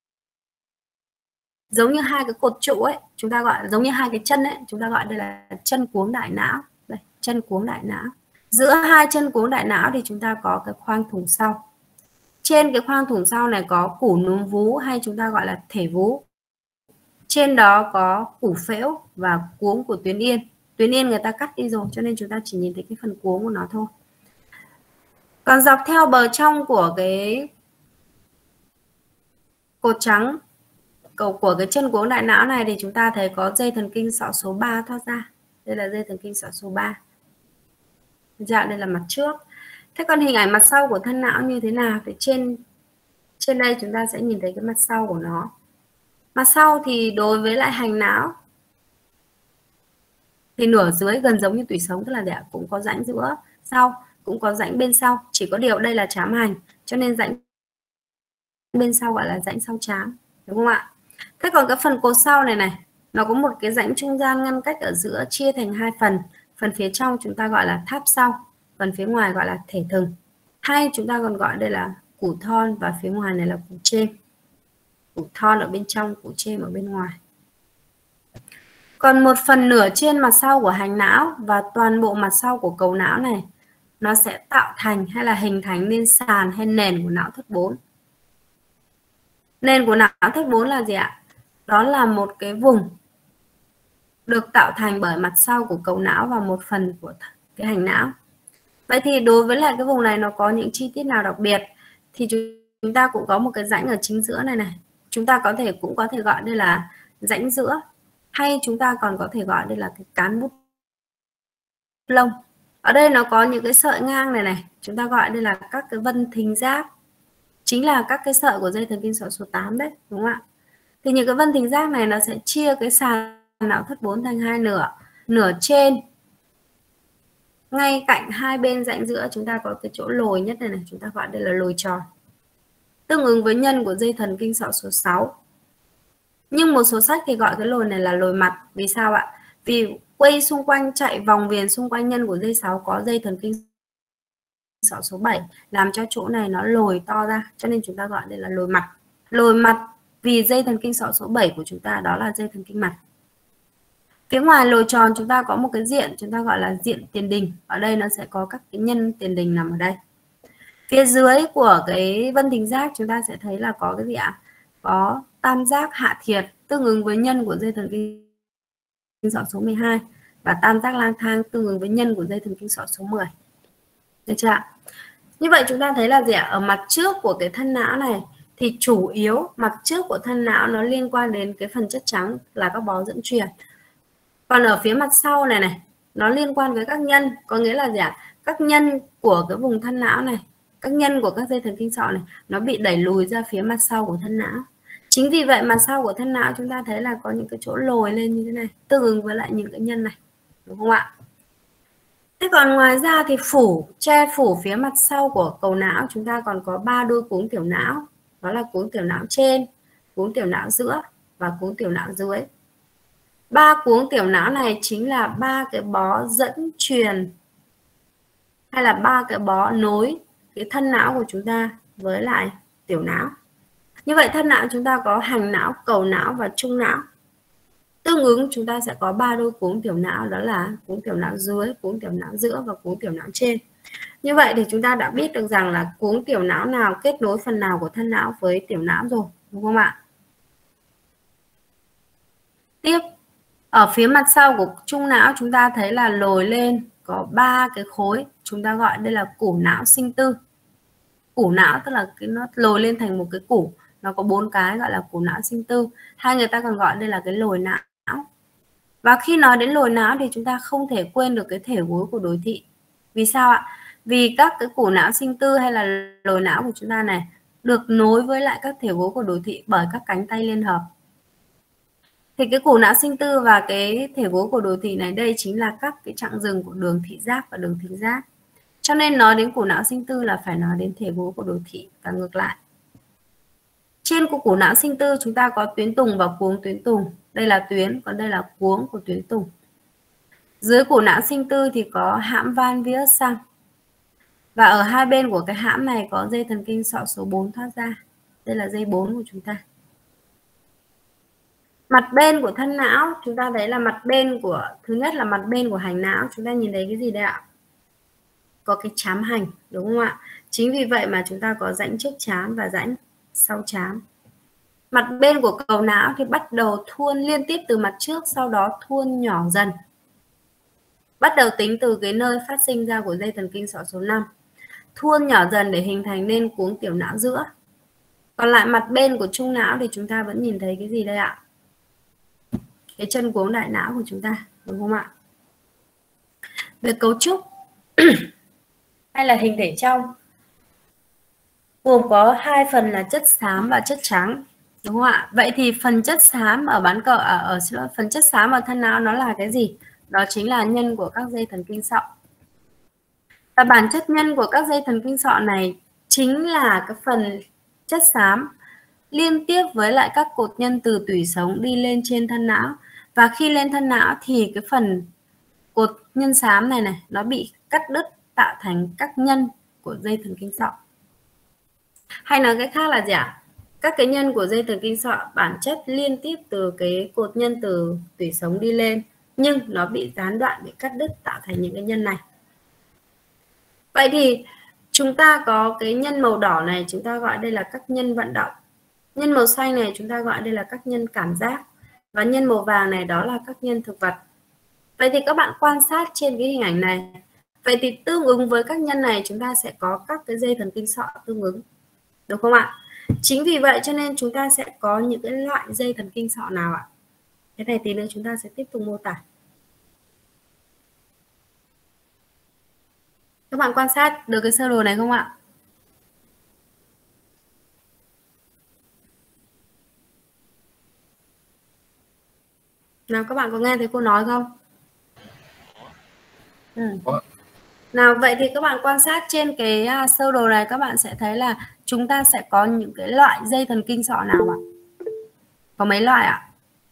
S1: giống như hai cái cột trụ ấy, chúng ta gọi giống như hai cái chân ấy, chúng ta gọi đây là chân cuống đại não. Đây, chân cuống đại não. Giữa hai chân cuống đại não thì chúng ta có cái khoang thủng sau. Trên cái khoang thủng sau này có củ núm vú hay chúng ta gọi là thể vú. Trên đó có củ phễu và cuống của tuyến yên. Tuyến yên người ta cắt đi rồi cho nên chúng ta chỉ nhìn thấy cái phần cuống của nó thôi. Còn dọc theo bờ trong của cái cột trắng cầu của cái chân cuống đại não này thì chúng ta thấy có dây thần kinh sọ số ba thoát ra. Đây là dây thần kinh sọ số ba. Dạ, đây là mặt trước. Thế còn hình ảnh mặt sau của thân não như thế nào? Thì trên trên đây chúng ta sẽ nhìn thấy cái mặt sau của nó. Mặt sau thì đối với lại hành não thì nửa dưới gần giống như tủy sống, tức là để cũng có rãnh giữa sau, cũng có rãnh bên sau, chỉ có điều đây là chám hành cho nên rãnh bên sau gọi là rãnh sau chám, đúng không ạ? Thế còn cái phần cột sau này này, nó có một cái rãnh trung gian ngăn cách ở giữa, chia thành hai phần. Phần phía trong chúng ta gọi là tháp sau, phần phía ngoài gọi là thể thừng, hay chúng ta còn gọi đây là củ thon, và phía ngoài này là củ chêm. Củ thon ở bên trong, củ chêm ở bên ngoài. Còn một phần nửa trên mặt sau của hành não và toàn bộ mặt sau của cầu não này nó sẽ tạo thành hay là hình thành nên sàn hay nền của não thất bốn. Nền của não thất bốn là gì ạ? Đó là một cái vùng được tạo thành bởi mặt sau của cầu não và một phần của cái hành não. Vậy thì đối với lại cái vùng này nó có những chi tiết nào đặc biệt? Thì chúng ta cũng có một cái rãnh ở chính giữa này này. Chúng ta có thể cũng có thể gọi đây là rãnh giữa, hay chúng ta còn có thể gọi đây là cái cán bút lông. Ở đây nó có những cái sợi ngang này này, chúng ta gọi đây là các cái vân thính giác, chính là các cái sợi của dây thần kinh sọ số tám đấy, đúng không ạ? Thì những cái vân thính giác này nó sẽ chia cái sàn não thất bốn thành hai nửa. Nửa trên ngay cạnh hai bên rãnh giữa chúng ta có cái chỗ lồi nhất này này, chúng ta gọi đây là lồi tròn, tương ứng với nhân của dây thần kinh sọ số sáu. Nhưng một số sách thì gọi cái lồi này là lồi mặt. Vì sao ạ? Vì quay xung quanh, chạy vòng viền xung quanh nhân của dây sáu có dây thần kinh sọ số bảy, làm cho chỗ này nó lồi to ra, cho nên chúng ta gọi đây là lồi mặt. Lồi mặt vì dây thần kinh sọ số bảy của chúng ta đó là dây thần kinh mặt. Phía ngoài lồi tròn chúng ta có một cái diện chúng ta gọi là diện tiền đình. Ở đây nó sẽ có các cái nhân tiền đình nằm ở đây. Phía dưới của cái vân thính giác chúng ta sẽ thấy là có cái gì ạ? Có tam giác hạ thiệt tương ứng với nhân của dây thần kinh sọ số mười hai và tam giác lang thang tương ứng với nhân của dây thần kinh sọ số mười. Được chưa ạ? Như vậy chúng ta thấy là gì ạ? Ở mặt trước của cái thân não này thì chủ yếu mặt trước của thân não nó liên quan đến cái phần chất trắng là các bó dẫn truyền. Còn ở phía mặt sau này này nó liên quan với các nhân, có nghĩa là gì ạ? Các nhân của cái vùng thân não này, các nhân của các dây thần kinh sọ này nó bị đẩy lùi ra phía mặt sau của thân não. Chính vì vậy mặt sau của thân não chúng ta thấy là có những cái chỗ lồi lên như thế này, tương ứng với lại những cái nhân này, đúng không ạ? Thế còn ngoài ra thì phủ, che phủ phía mặt sau của cầu não chúng ta còn có ba đuôi cuống tiểu não, đó là cuống tiểu não trên, cuống tiểu não giữa và cuống tiểu não dưới. Ba cuống tiểu não này chính là ba cái bó dẫn truyền hay là ba cái bó nối cái thân não của chúng ta với lại tiểu não. Như vậy thân não chúng ta có hành não, cầu não và trung não. Tương ứng chúng ta sẽ có ba đôi cuống tiểu não, đó là cuống tiểu não dưới, cuống tiểu não giữa và cuống tiểu não trên. Như vậy thì chúng ta đã biết được rằng là cuống tiểu não nào kết nối phần nào của thân não với tiểu não rồi, đúng không ạ? Tiếp, ở phía mặt sau của trung não chúng ta thấy là lồi lên có ba cái khối, chúng ta gọi đây là củ não sinh tư. Củ não tức là cái nó lồi lên thành một cái củ, nó có bốn cái gọi là củ não sinh tư. Hay người ta còn gọi đây là cái lồi não. Và khi nói đến lồi não thì chúng ta không thể quên được cái thể gối của đồ thị. Vì sao ạ? Vì các cái củ não sinh tư hay là lồi não của chúng ta này được nối với lại các thể gối của đồ thị bởi các cánh tay liên hợp. Thì cái củ não sinh tư và cái thể gối của đồ thị này đây chính là các cái chặng dừng của đường thị giác và đường thính giác. Cho nên nói đến củ não sinh tư là phải nói đến thể gối của đồ thị và ngược lại. Trên của củ não sinh tư chúng ta có tuyến tùng và cuống tuyến tùng. Đây là tuyến, còn đây là cuống của tuyến tùng. Dưới củ não sinh tư thì có hãm van vius sang. Và ở hai bên của cái hãm này có dây thần kinh sọ số bốn thoát ra. Đây là dây bốn của chúng ta. Mặt bên của thân não chúng ta thấy là mặt bên của, thứ nhất là mặt bên của hành não, chúng ta nhìn thấy cái gì đây ạ? Có cái trám hành, đúng không ạ? Chính vì vậy mà chúng ta có rãnh trước trám và rãnh sau trám. Mặt bên của cầu não thì bắt đầu thuôn liên tiếp từ mặt trước, sau đó thuôn nhỏ dần. Bắt đầu tính từ cái nơi phát sinh ra của dây thần kinh sọ số năm. Thuôn nhỏ dần để hình thành nên cuống tiểu não giữa. Còn lại mặt bên của trung não thì chúng ta vẫn nhìn thấy cái gì đây ạ? Cái chân cuống đại não của chúng ta, đúng không ạ? Về cấu trúc hay là hình thể trong gồm có hai phần là chất xám và chất trắng, đúng không ạ? Vậy thì phần chất xám ở bán cờ ở, ở phần chất xám ở thân não nó là cái gì? Đó chính là nhân của các dây thần kinh sọ. Và bản chất nhân của các dây thần kinh sọ này chính là cái phần chất xám liên tiếp với lại các cột nhân từ tủy sống đi lên trên thân não. Và khi lên thân não thì cái phần cột nhân xám này này nó bị cắt đứt tạo thành các nhân của dây thần kinh sọ. Hay nói cách khác là gì ạ? Các cái nhân của dây thần kinh sọ bản chất liên tiếp từ cái cột nhân từ tủy sống đi lên, nhưng nó bị gián đoạn, bị cắt đứt tạo thành những cái nhân này. Vậy thì chúng ta có cái nhân màu đỏ này chúng ta gọi đây là các nhân vận động. Nhân màu xanh này chúng ta gọi đây là các nhân cảm giác. Và nhân màu vàng này đó là các nhân thực vật. Vậy thì các bạn quan sát trên cái hình ảnh này. Vậy thì tương ứng với các nhân này chúng ta sẽ có các cái dây thần kinh sọ tương ứng. Được không ạ? Chính vì vậy cho nên chúng ta sẽ có những cái loại dây thần kinh sọ nào ạ? Cái này tí nữa chúng ta sẽ tiếp tục mô tả. Các bạn quan sát được cái sơ đồ này không ạ? Nào các bạn có nghe thấy cô nói không? Ừ. Nào vậy thì các bạn quan sát trên cái sơ đồ này các bạn sẽ thấy là chúng ta sẽ có những cái loại dây thần kinh sọ nào ạ? Có mấy loại ạ?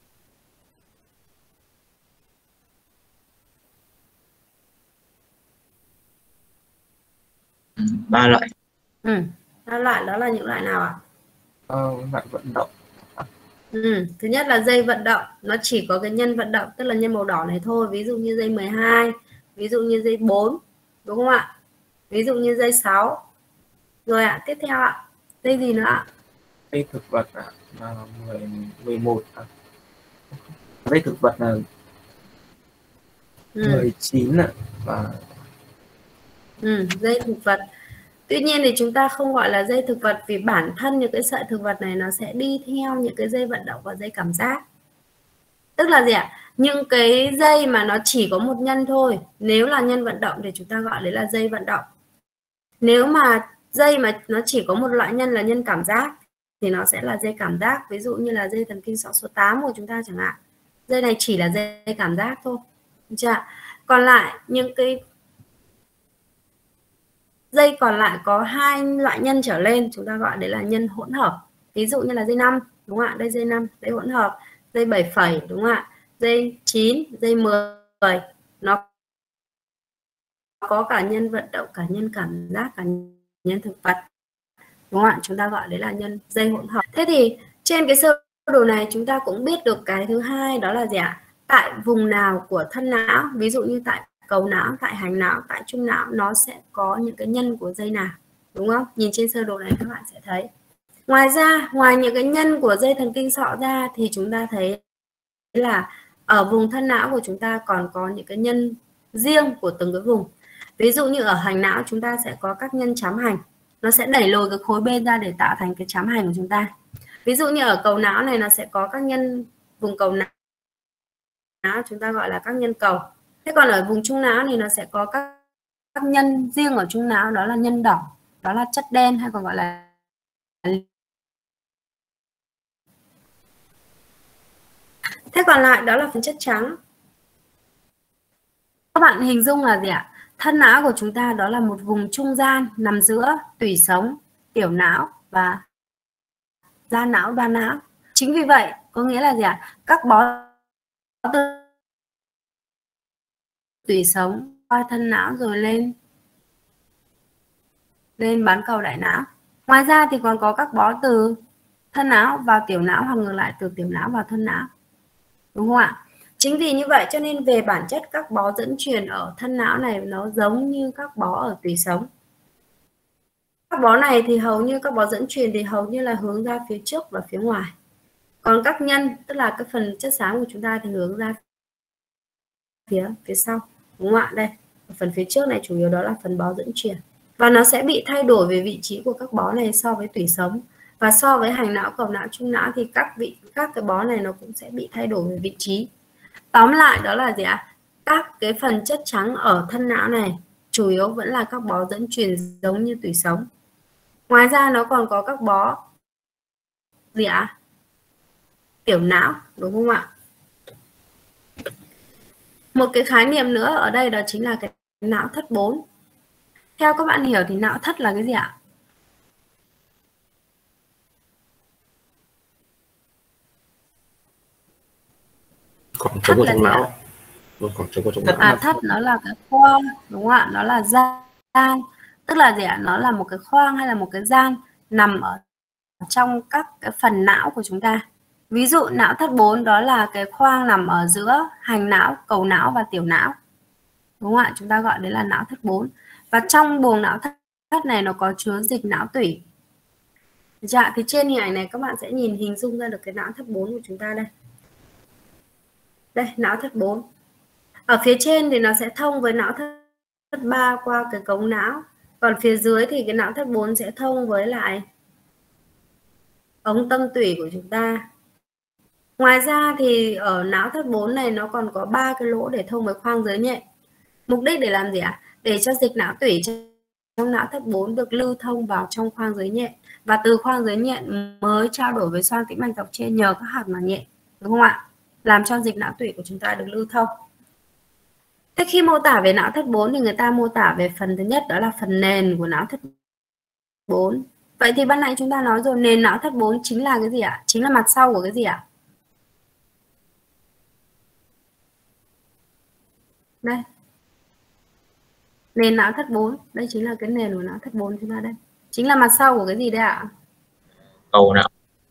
S3: Ba loại.
S1: Ừ, ba loại đó là những loại nào ạ?
S2: Ờ, loại vận động.
S1: Ừ, thứ nhất là dây vận động, nó chỉ có cái nhân vận động tức là nhân màu đỏ này thôi, ví dụ như dây mười hai, ví dụ như dây bốn, đúng không ạ? Ví dụ như dây sáu. Rồi ạ, tiếp theo ạ, dây gì nữa ạ?
S2: Dây thực vật ạ, là mười một ạ. Dây thực vật là
S1: ừ.
S2: mười chín ạ. Và
S1: ừ, dây thực vật. Tuy nhiên thì chúng ta không gọi là dây thực vật vì bản thân những cái sợi thực vật này nó sẽ đi theo những cái dây vận động và dây cảm giác. Tức là gì ạ? Những cái dây mà nó chỉ có một nhân thôi, nếu là nhân vận động thì chúng ta gọi đấy là dây vận động. Nếu mà dây mà nó chỉ có một loại nhân là nhân cảm giác thì nó sẽ là dây cảm giác. Ví dụ như là dây thần kinh sọ số tám của chúng ta chẳng hạn. Dây này chỉ là dây cảm giác thôi. Được chưa? Còn lại những cái dây còn lại có hai loại nhân trở lên chúng ta gọi đấy là nhân hỗn hợp. Ví dụ như là dây năm, đúng không ạ? Đây dây năm, dây hỗn hợp, dây bảy phẩy, đúng không ạ? dây chín, dây mười nó có cả nhân vận động, cả nhân cảm giác, cả nhân thực vật, đúng không ạ? Chúng ta gọi đấy là nhân dây hỗn hợp. Thế thì trên cái sơ đồ này chúng ta cũng biết được cái thứ hai, đó là gì ạ? Tại vùng nào của thân não, ví dụ như tại cầu não, tại hành não, tại trung não, nó sẽ có những cái nhân của dây nào, đúng không? Nhìn trên sơ đồ này các bạn sẽ thấy. Ngoài ra, ngoài những cái nhân của dây thần kinh sọ ra thì chúng ta thấy là ở vùng thân não của chúng ta còn có những cái nhân riêng của từng cái vùng. Ví dụ như ở hành não chúng ta sẽ có các nhân chám hành, nó sẽ đẩy lùi cái khối bên ra để tạo thành cái chám hành của chúng ta. Ví dụ như ở cầu não này nó sẽ có các nhân vùng cầu não, chúng ta gọi là các nhân cầu. Thế còn ở vùng trung não thì nó sẽ có các, các nhân riêng ở trung não, đó là nhân đỏ, đó là chất đen hay còn gọi là. Thế còn lại đó là phần chất trắng. Các bạn hình dung là gì ạ? Thân não của chúng ta đó là một vùng trung gian nằm giữa tủy sống, tiểu não và gian não, đoan não. Chính vì vậy có nghĩa là gì ạ? Các bó từ tủy sống qua thân não rồi lên lên bán cầu đại não. Ngoài ra thì còn có các bó từ thân não vào tiểu não hoặc ngược lại từ tiểu não vào thân não, đúng không ạ? Chính vì như vậy cho nên về bản chất các bó dẫn truyền ở thân não này nó giống như các bó ở tủy sống. Các bó này thì hầu như các bó dẫn truyền thì hầu như là hướng ra phía trước và phía ngoài. Còn các nhân, tức là cái phần chất xám của chúng ta thì hướng ra phía phía sau, đúng không ạ? Đây, phần phía trước này chủ yếu đó là phần bó dẫn truyền. Và nó sẽ bị thay đổi về vị trí của các bó này so với tủy sống. Và so với hành não, cầu não, trung não thì các vị các cái bó này nó cũng sẽ bị thay đổi về vị trí. Tóm lại đó là gì ạ? Các cái phần chất trắng ở thân não này chủ yếu vẫn là các bó dẫn truyền giống như tủy sống. Ngoài ra nó còn có các bó gì ạ? Tiểu não, đúng không ạ? Một cái khái niệm nữa ở đây đó chính là cái não thất bốn. Theo các bạn hiểu thì não thất là cái gì ạ?
S6: Khoảng trống ở trong não. Khoảng trống ở trong não.
S1: À, thất nó là cái khoang, đúng không ạ? Nó là gian, tức là gì ạ? Nó là một cái khoang hay là một cái gian nằm ở trong các cái phần não của chúng ta. Ví dụ não thất bốn đó là cái khoang nằm ở giữa hành não, cầu não và tiểu não, đúng không ạ? Chúng ta gọi đấy là não thất bốn. Và trong buồng não thất, thất này nó có chứa dịch não tủy. Dạ, thì trên hình ảnh này các bạn sẽ nhìn hình dung ra được cái não thất bốn của chúng ta đây. Đây, não thất bốn. Ở phía trên thì nó sẽ thông với não thất ba qua cái cống não. Còn phía dưới thì cái não thất bốn sẽ thông với lại ống tâm tủy của chúng ta. Ngoài ra thì ở não thất bốn này nó còn có ba cái lỗ để thông với khoang dưới nhện. Mục đích để làm gì ạ? Để cho dịch não tủy trong não thất bốn được lưu thông vào trong khoang dưới nhện. Và từ khoang dưới nhện mới trao đổi với xoang tĩnh mạch dọc trên nhờ các hạt màng nhện, đúng không ạ? Làm cho dịch não tủy của chúng ta được lưu thông. Thế khi mô tả về não thất bốn thì người ta mô tả về phần thứ nhất đó là phần nền của não thất bốn. Vậy thì ban nãy chúng ta nói rồi, nền não thất bốn chính là cái gì ạ? Chính là mặt sau của cái gì ạ? Đây. Nền não thất bốn, đây chính là cái nền của não thất bốn chúng ta đây. Chính là mặt sau của cái gì đây ạ?
S3: Cầu não.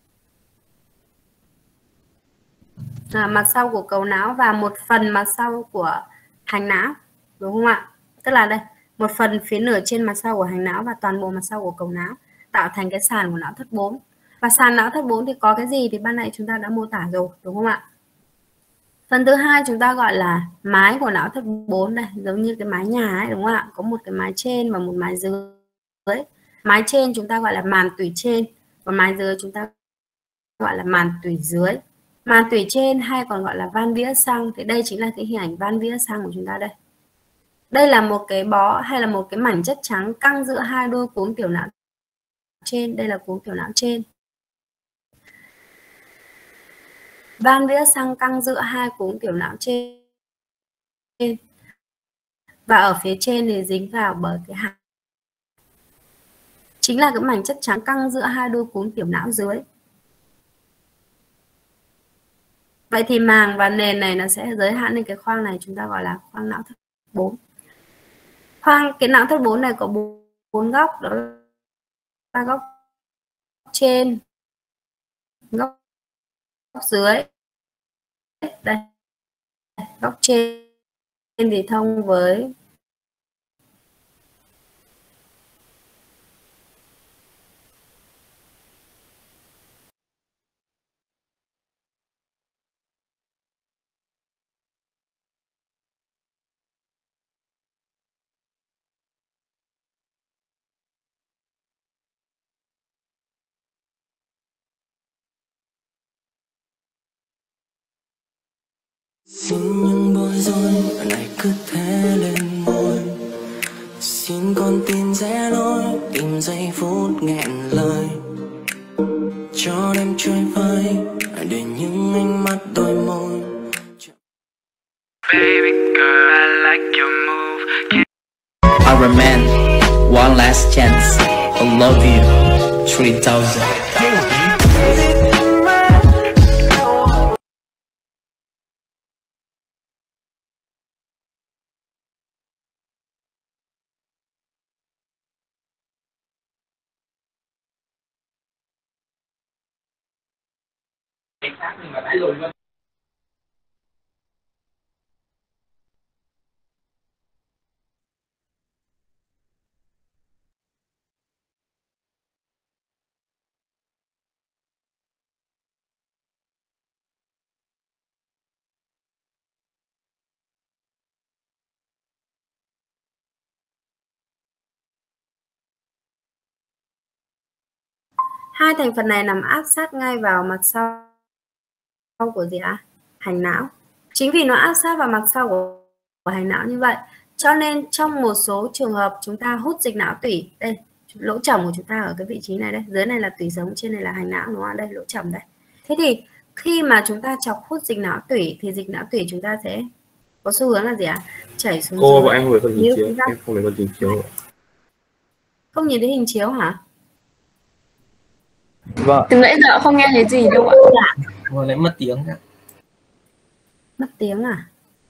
S1: À, mặt sau của cầu não và một phần mặt sau của hành não, đúng không ạ? Tức là đây, một phần phía nửa trên mặt sau của hành não và toàn bộ mặt sau của cầu não tạo thành cái sàn của não thất bốn. Và sàn não thất bốn thì có cái gì thì ban nãy chúng ta đã mô tả rồi, đúng không ạ? Phần thứ hai chúng ta gọi là mái của não thất bốn đây, giống như cái mái nhà ấy, đúng không ạ? Có một cái mái trên và một mái dưới. Mái trên chúng ta gọi là màn tủy trên, còn mái dưới chúng ta gọi là màn tủy dưới. Màn tủy trên hay còn gọi là van vía xăng, thì đây chính là cái hình ảnh van vía xăng của chúng ta đây. Đây là một cái bó hay là một cái mảnh chất trắng căng giữa hai đôi cuống tiểu não trên, đây là cuống tiểu não trên. Van vía xăng căng giữa hai cuống tiểu não trên. Và ở phía trên thì dính vào bởi cái hạt. Chính là cái mảnh chất trắng căng giữa hai đôi cuống tiểu não dưới. Vậy thì màng và nền này nó sẽ giới hạn lên cái khoang này, chúng ta gọi là khoang não thất bốn. Khoang cái não thất bốn này có bốn góc, đó là góc trên, góc, góc dưới. Đây, góc trên thì thông với
S7: xin những bối rối này cứ thế lên môi, xin con tin rẽ lối tìm giây phút nghẹn lời, cho đêm trôi vơi để những ánh mắt đôi môi. Baby girl, I like your move.
S8: Iron Man, one last chance. I love you, three thousand.
S1: hai thành phần này nằm áp sát ngay vào mặt sau của gì ạ? Hành não. Chính vì nó áp sát vào mặt sau của, của hành não như vậy, cho nên trong một số trường hợp chúng ta hút dịch não tủy. Đây, lỗ trầm của chúng ta ở cái vị trí này đây, dưới này là tủy sống, trên này là hành não, đúng không? Đây, lỗ trầm đây. Thế thì khi mà chúng ta chọc hút dịch não tủy thì dịch não tủy chúng ta sẽ có xu hướng là gì ạ? Chảy xuống.
S6: Cô bọn em không thấy hình chiếu, em không thấy con hình chiếu.
S1: Không nhìn thấy hình chiếu hả?
S5: Vâng. Từ nãy giờ không nghe thấy gì đâu ạ.
S2: Vừa lấy mất tiếng ạ.
S1: Mất tiếng à?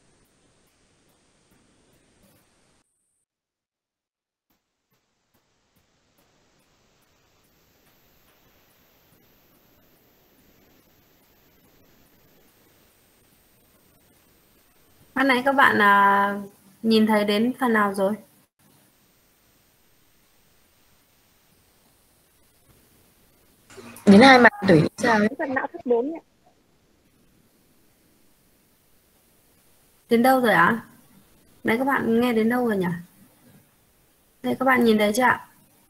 S1: Ban nãy các bạn à, nhìn thấy đến phần nào rồi?
S5: Đến hai mặt tủy sao ấy?
S4: Phần não thất bốn ạ.
S1: Đến đâu rồi ạ? À? Đấy, các bạn nghe đến đâu rồi nhỉ? Đây, các bạn nhìn thấy chưa ạ?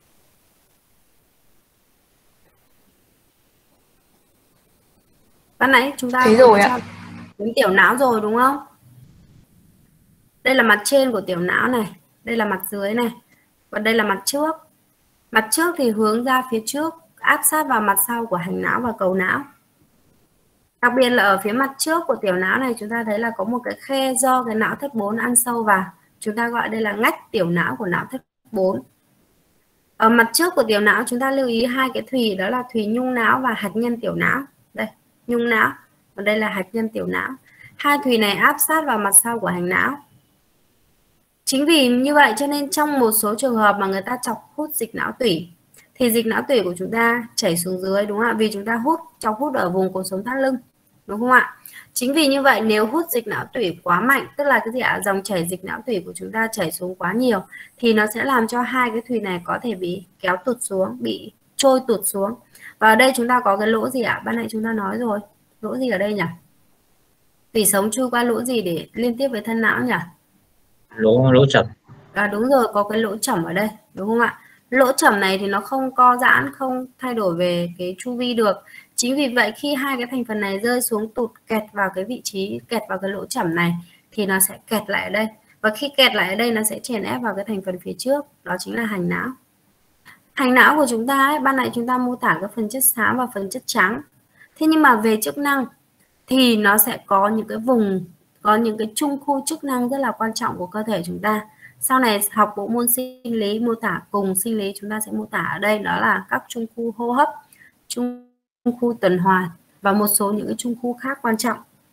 S1: Ban nãy chúng ta
S5: thấy rồi ạ.
S1: Đến tiểu não rồi đúng không? Đây là mặt trên của tiểu não này, đây là mặt dưới này, và đây là mặt trước. Mặt trước thì hướng ra phía trước, áp sát vào mặt sau của hành não và cầu não. Đặc biệt là ở phía mặt trước của tiểu não này chúng ta thấy là có một cái khe do cái não thất bốn ăn sâu vào. Chúng ta gọi đây là ngách tiểu não của não thất bốn. Ở mặt trước của tiểu não chúng ta lưu ý hai cái thùy, đó là thùy nhung não và hạt nhân tiểu não. Đây, nhung não, và đây là hạt nhân tiểu não. Hai thùy này áp sát vào mặt sau của hành não. Chính vì như vậy cho nên trong một số trường hợp mà người ta chọc hút dịch não tủy thì dịch não tủy của chúng ta chảy xuống dưới, đúng không ạ? Vì chúng ta hút chọc hút ở vùng cột sống thắt lưng, đúng không ạ? Chính vì như vậy nếu hút dịch não tủy quá mạnh, tức là cái gì ạ? Dòng chảy dịch não tủy của chúng ta chảy xuống quá nhiều thì nó sẽ làm cho hai cái thùy này có thể bị kéo tụt xuống, bị trôi tụt xuống. Và ở đây chúng ta có cái lỗ gì ạ? Ban nãy chúng ta nói rồi. Lỗ gì ở đây nhỉ? Tủy sống chui qua lỗ gì để liên tiếp với thân não nhỉ?
S3: Lỗ lỗ trầm.
S1: À, đúng rồi, có cái lỗ trầm ở đây, đúng không ạ? Lỗ trầm này thì nó không co giãn, không thay đổi về cái chu vi được. Chính vì vậy khi hai cái thành phần này rơi xuống tụt kẹt vào cái vị trí, kẹt vào cái lỗ trầm này thì nó sẽ kẹt lại ở đây. Và khi kẹt lại ở đây nó sẽ chèn ép vào cái thành phần phía trước, đó chính là hành não. Hành não của chúng ta ấy, ban nãy chúng ta mô tả các phần chất xám và phần chất trắng. Thế nhưng mà về chức năng thì nó sẽ có những cái vùng, có những cái trung khu chức năng rất là quan trọng của cơ thể chúng ta. Sau này học bộ môn sinh lý mô tả cùng sinh lý chúng ta sẽ mô tả ở đây, đó là các trung khu hô hấp, trung khu tuần hoàn và một số những cái trung khu khác quan trọng.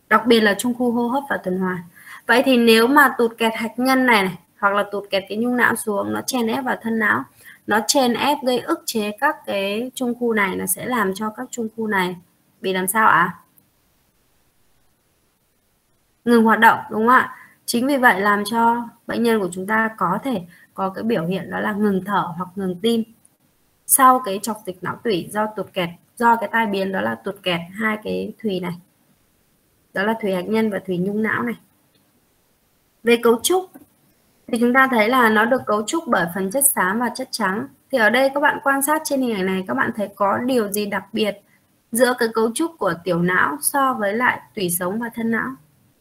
S1: đặc biệt là trong khu hô hấp và tuần hoàn. Vậy thì nếu mà tụt kẹt hạch nhân này, này hoặc là tụt kẹt cái nhung não xuống, nó chèn ép vào thân não, nó chèn ép gây ức chế các cái trung khu này, nó sẽ làm cho các trung khu này bị làm sao ạ? À? Ngừng hoạt động, đúng không ạ? Chính vì vậy làm cho bệnh nhân của chúng ta có thể có cái biểu hiện đó là ngừng thở hoặc ngừng tim sau cái trọc dịch não tủy do tụt kẹt, do cái tai biến đó là tụt kẹt hai cái thùy này, đó là thùy hạch nhân và thùy nhung não này. Về cấu trúc thì chúng ta thấy là nó được cấu trúc bởi phần chất xám và chất trắng. Thì ở đây các bạn quan sát trên hình ảnh này, các bạn thấy có điều gì đặc biệt giữa cái cấu trúc của tiểu não so với lại tủy sống và thân não?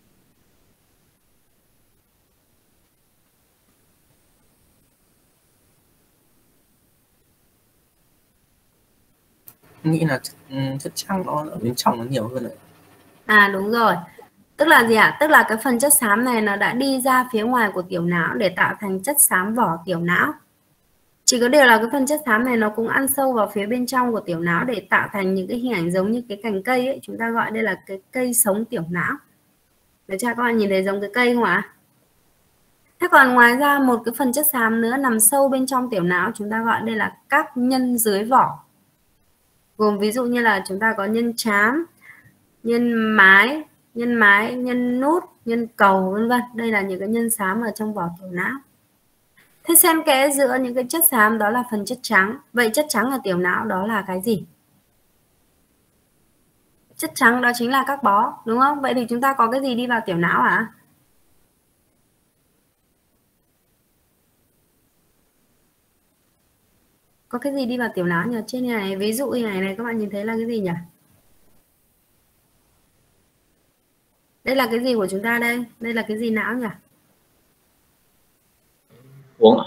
S2: Nghĩ là chất, chất trắng nó ở bên trong nó nhiều hơn đấy.
S1: À đúng rồi. Tức là gì ạ? Tức là cái phần chất xám này nó đã đi ra phía ngoài của tiểu não để tạo thành chất xám vỏ tiểu não. Chỉ có điều là cái phần chất xám này nó cũng ăn sâu vào phía bên trong của tiểu não để tạo thành những cái hình ảnh giống như cái cành cây ấy. Chúng ta gọi đây là cái cây sống tiểu não. Được chưa? Các bạn nhìn thấy giống cái cây không ạ? Thế còn ngoài ra một cái phần chất xám nữa nằm sâu bên trong tiểu não, chúng ta gọi đây là các nhân dưới vỏ. Gồm ví dụ như là chúng ta có nhân trám, nhân mái, nhân mái, nhân nút, nhân cầu vân vân. Đây là những cái nhân xám ở trong vỏ tiểu não. Thế xen kẽ giữa những cái chất xám đó là phần chất trắng. Vậy chất trắng ở tiểu não đó là cái gì? Chất trắng đó chính là các bó, đúng không? Vậy thì chúng ta có cái gì đi vào tiểu não ạ? À? Có cái gì đi vào tiểu não nhỉ? Trên hình này, ví dụ hình này này các bạn nhìn thấy là cái gì nhỉ? Đây là cái gì của chúng ta đây? Đây là cái gì não nhỉ?
S3: Cuống.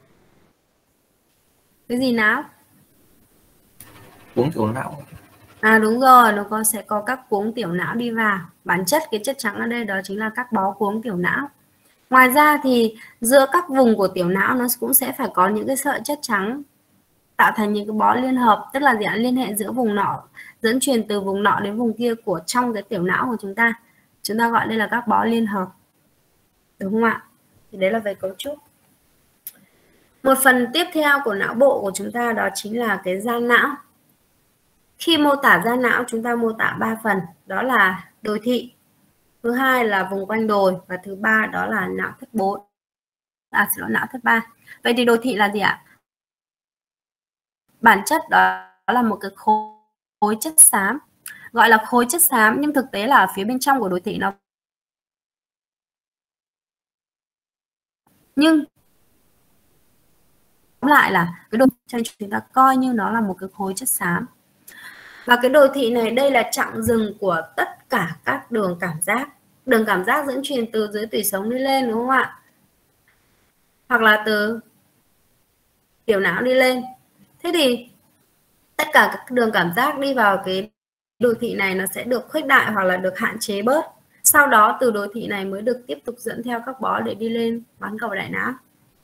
S1: Cái gì não?
S2: Cuống tiểu não.
S1: À đúng rồi, nó có sẽ có các cuống tiểu não đi vào. Bản chất cái chất trắng ở đây đó chính là các bó cuống tiểu não. Ngoài ra thì giữa các vùng của tiểu não nó cũng sẽ phải có những cái sợi chất trắng tạo thành những cái bó liên hợp, tức là gì ạ? Liên hệ giữa vùng nọ, dẫn truyền từ vùng nọ đến vùng kia của trong cái tiểu não của chúng ta. Chúng ta gọi đây là các bó liên hợp. Đúng không ạ? Thì đấy là về cấu trúc. Một phần tiếp theo của não bộ của chúng ta đó chính là cái gian não. Khi mô tả gian não chúng ta mô tả ba phần, đó là đồi thị, thứ hai là vùng quanh đồi và thứ ba đó là não thất bốn. À, xin lỗi, não thất ba. Vậy thì đồi thị là gì ạ? Bản chất đó là một cái khối, khối chất xám, gọi là khối chất xám, nhưng thực tế là ở phía bên trong của đồi thị nó nhưng lại là cái đồi thị chúng ta coi như nó là một cái khối chất xám. Và cái đồi thị này đây là chặng dừng của tất cả các đường cảm giác. Đường cảm giác dẫn truyền từ dưới tủy sống đi lên, đúng không ạ? Hoặc là từ tiểu não đi lên. Thế thì tất cả các đường cảm giác đi vào cái đồi thị này nó sẽ được khuếch đại hoặc là được hạn chế bớt. Sau đó từ đồi thị này mới được tiếp tục dẫn theo các bó để đi lên bán cầu đại não.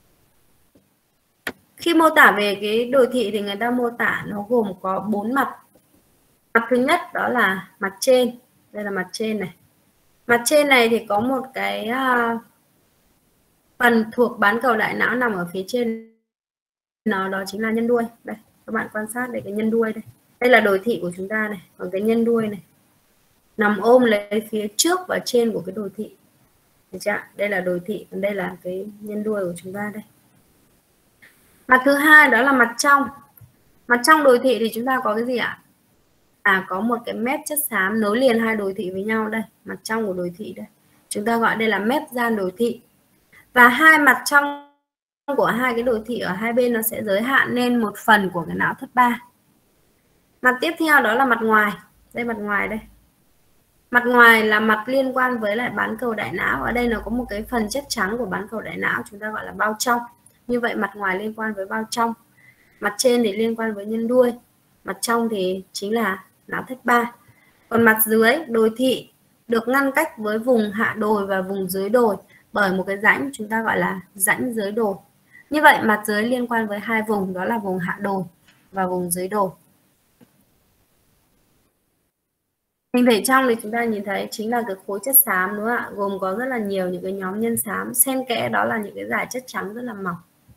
S1: Khi mô tả về cái đồi thị thì người ta mô tả nó gồm có bốn mặt. Mặt thứ nhất đó là mặt trên. Đây là mặt trên này. Mặt trên này thì có một cái uh, phần thuộc bán cầu đại não nằm ở phía trên. Nó đó chính là nhân đuôi. Đây, các bạn quan sát để cái nhân đuôi đây. Đây là đồi thị của chúng ta này, còn cái nhân đuôi này nằm ôm lấy phía trước và trên của cái đồi thị. Được chưa? Đây là đồi thị, còn đây là cái nhân đuôi của chúng ta đây. Mặt thứ hai đó là mặt trong. Mặt trong đồi thị thì chúng ta có cái gì ạ? À, có một cái mép chất xám nối liền hai đồi thị với nhau đây, mặt trong của đồi thị đây. Chúng ta gọi đây là mép gian đồi thị. Và hai mặt trong của hai cái đồi thị ở hai bên nó sẽ giới hạn lên một phần của cái não thất ba. Mặt tiếp theo đó là mặt ngoài. Đây mặt ngoài đây. Mặt ngoài là mặt liên quan với lại bán cầu đại não. Ở đây nó có một cái phần chất trắng của bán cầu đại não, chúng ta gọi là bao trong. Như vậy mặt ngoài liên quan với bao trong. Mặt trên thì liên quan với nhân đuôi. Mặt trong thì chính là não thất ba. Còn mặt dưới đồi thị được ngăn cách với vùng hạ đồi và vùng dưới đồi bởi một cái rãnh chúng ta gọi là rãnh dưới đồi. Như vậy mặt dưới liên quan với hai vùng, đó là vùng hạ đồi và vùng dưới đồi. Hình thể trong thì chúng ta nhìn thấy chính là cái khối chất xám đúng không ạ? Gồm có rất là nhiều những cái nhóm nhân xám, xen kẽ đó là những cái dải chất trắng rất là mỏng.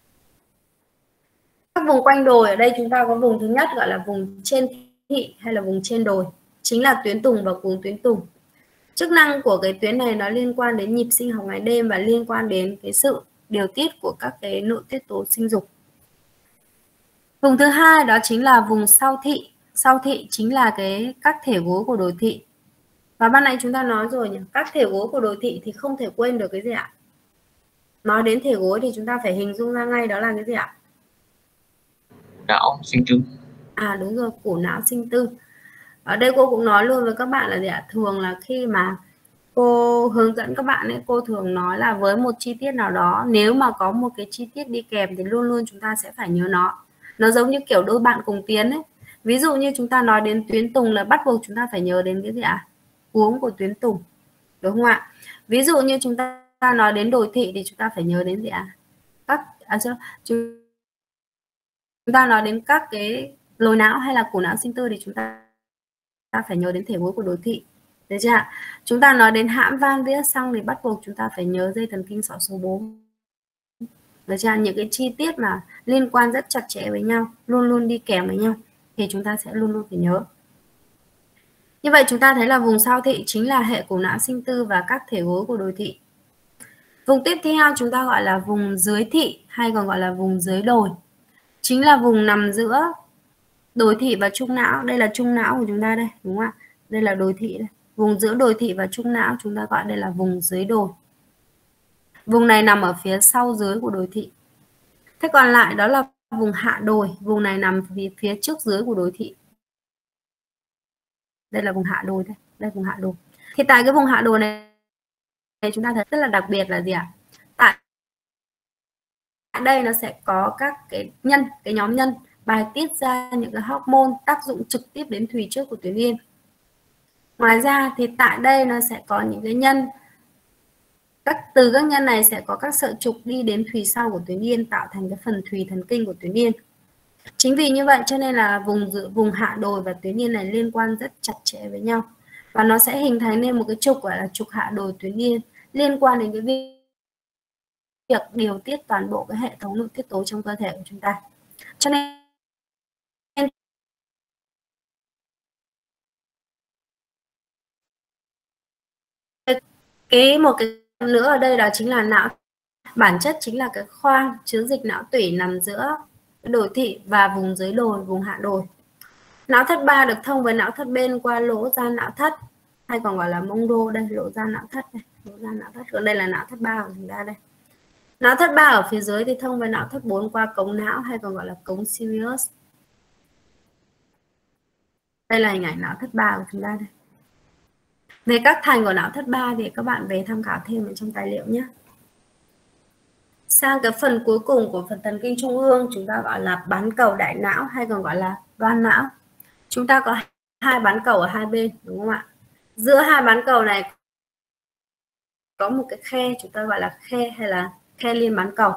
S1: Các vùng quanh đồi ở đây chúng ta có vùng thứ nhất gọi là vùng trên thị hay là vùng trên đồi, chính là tuyến tùng và cuống tuyến tùng. Chức năng của cái tuyến này nó liên quan đến nhịp sinh học ngày đêm và liên quan đến cái sự điều tiết của các cái nội tiết tố sinh dục. Vùng thứ hai đó chính là vùng sau thị. Sau thị chính là cái các thể gối của đồi thị. Và ban nãy chúng ta nói rồi nhỉ, các thể gối của đồi thị thì không thể quên được cái gì ạ? Nói đến thể gối thì chúng ta phải hình dung ra ngay đó là cái gì ạ?
S3: Não sinh tư.
S1: À đúng rồi, cổ não sinh tư. Ở đây cô cũng nói luôn với các bạn là gì ạ? Thường là khi mà cô hướng dẫn các bạn ấy, cô thường nói là với một chi tiết nào đó, nếu mà có một cái chi tiết đi kèm thì luôn luôn chúng ta sẽ phải nhớ nó. Nó giống như kiểu đôi bạn cùng tiến ấy. Ví dụ như chúng ta nói đến tuyến tùng là bắt buộc chúng ta phải nhớ đến cái gì ạ? Cuống của tuyến tùng, đúng không ạ? Ví dụ như chúng ta nói đến đồi thị thì chúng ta phải nhớ đến gì ạ? Các à, chúng ta nói đến các cái lồi não hay là cổ não sinh tư thì chúng ta ta phải nhớ đến thể gối của đồi thị. Được chưa ạ? Chúng ta nói đến hãm van vía xăng thì bắt buộc chúng ta phải nhớ dây thần kinh sọ số bốn. Được chưa? Những cái chi tiết mà liên quan rất chặt chẽ với nhau, luôn luôn đi kèm với nhau thì chúng ta sẽ luôn luôn phải nhớ. Như vậy chúng ta thấy là vùng sau thị chính là hệ cổ não sinh tư và các thể gối của đồi thị. Vùng tiếp theo chúng ta gọi là vùng dưới thị hay còn gọi là vùng dưới đồi. Chính là vùng nằm giữa đồi thị và trung não. Đây là trung não của chúng ta đây, đúng không ạ? Đây là đồi thị đây. Vùng giữa đồi thị và trung não chúng ta gọi đây là vùng dưới đồi. Vùng này nằm ở phía sau dưới của đồi thị. Thế còn lại đó là vùng hạ đồi. Vùng này nằm phía, phía trước dưới của đồi thị. Đây là vùng hạ đồi đây. Đây là vùng hạ đồi. Thì tại cái vùng hạ đồi này chúng ta thấy rất là đặc biệt là gì ạ? Tại đây nó sẽ có các cái nhân, cái nhóm nhân bài tiết ra những cái hormone tác dụng trực tiếp đến thùy trước của tuyến yên. Ngoài ra thì tại đây nó sẽ có những cái nhân, các từ các nhân này sẽ có các sợi trục đi đến thùy sau của tuyến yên tạo thành cái phần thùy thần kinh của tuyến yên. Chính vì như vậy cho nên là vùng vùng hạ đồi và tuyến yên này liên quan rất chặt chẽ với nhau và nó sẽ hình thành nên một cái trục gọi là trục hạ đồi tuyến yên liên quan đến cái việc điều tiết toàn bộ cái hệ thống nội tiết tố trong cơ thể của chúng ta. Cho nên cái một cái nữa ở đây đó chính là não. Bản chất chính là cái khoang chứa dịch não tủy nằm giữa đồi thị và vùng dưới đồi, vùng hạ đồi. Não thất ba được thông với não thất bên qua lỗ gian não thất hay còn gọi là mông đô. Đây, lỗ gian não thất này, lỗ gian não thất. Còn đây là não thất ba của chúng ta đây. Não thất ba ở phía dưới thì thông với não thất bốn qua cống não hay còn gọi là cống Sirius. Đây là hình ảnh não thất ba của chúng ta đây. Về các thành của não thất ba thì các bạn về tham khảo thêm ở trong tài liệu nhé. Sang cái phần cuối cùng của phần thần kinh trung ương chúng ta gọi là bán cầu đại não hay còn gọi là van não. Chúng ta có hai bán cầu ở hai bên, đúng không ạ? Giữa hai bán cầu này có một cái khe, chúng ta gọi là khe hay là khe liên bán cầu.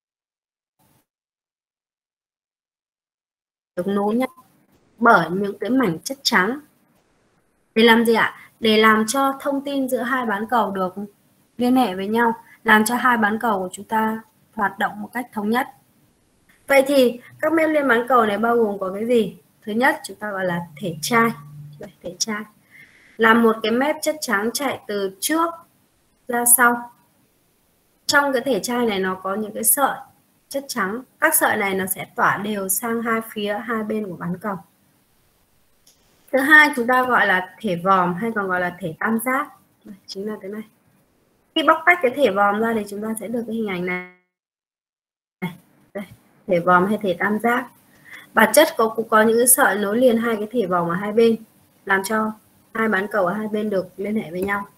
S1: Được nối nhau bởi những cái mảnh chất trắng. Để làm gì ạ? Để làm cho thông tin giữa hai bán cầu được liên hệ với nhau, làm cho hai bán cầu của chúng ta hoạt động một cách thống nhất. Vậy thì các mép liên bán cầu này bao gồm có cái gì? Thứ nhất chúng ta gọi là thể chai. Đây, thể chai là một cái mép chất trắng chạy từ trước ra sau. Trong cái thể chai này nó có những cái sợi chất trắng. Các sợi này nó sẽ tỏa đều sang hai phía, hai bên của bán cầu. Thứ hai chúng ta gọi là thể vòm hay còn gọi là thể tam giác. Đây, chính là cái này. Khi bóc tách cái thể vòm ra thì chúng ta sẽ được cái hình ảnh này. Đây, thể vòm hay thể tam giác. Bản chất có cũng có những cái sợi nối liền hai cái thể vòm ở hai bên, làm cho hai bán cầu ở hai bên được liên hệ với nhau.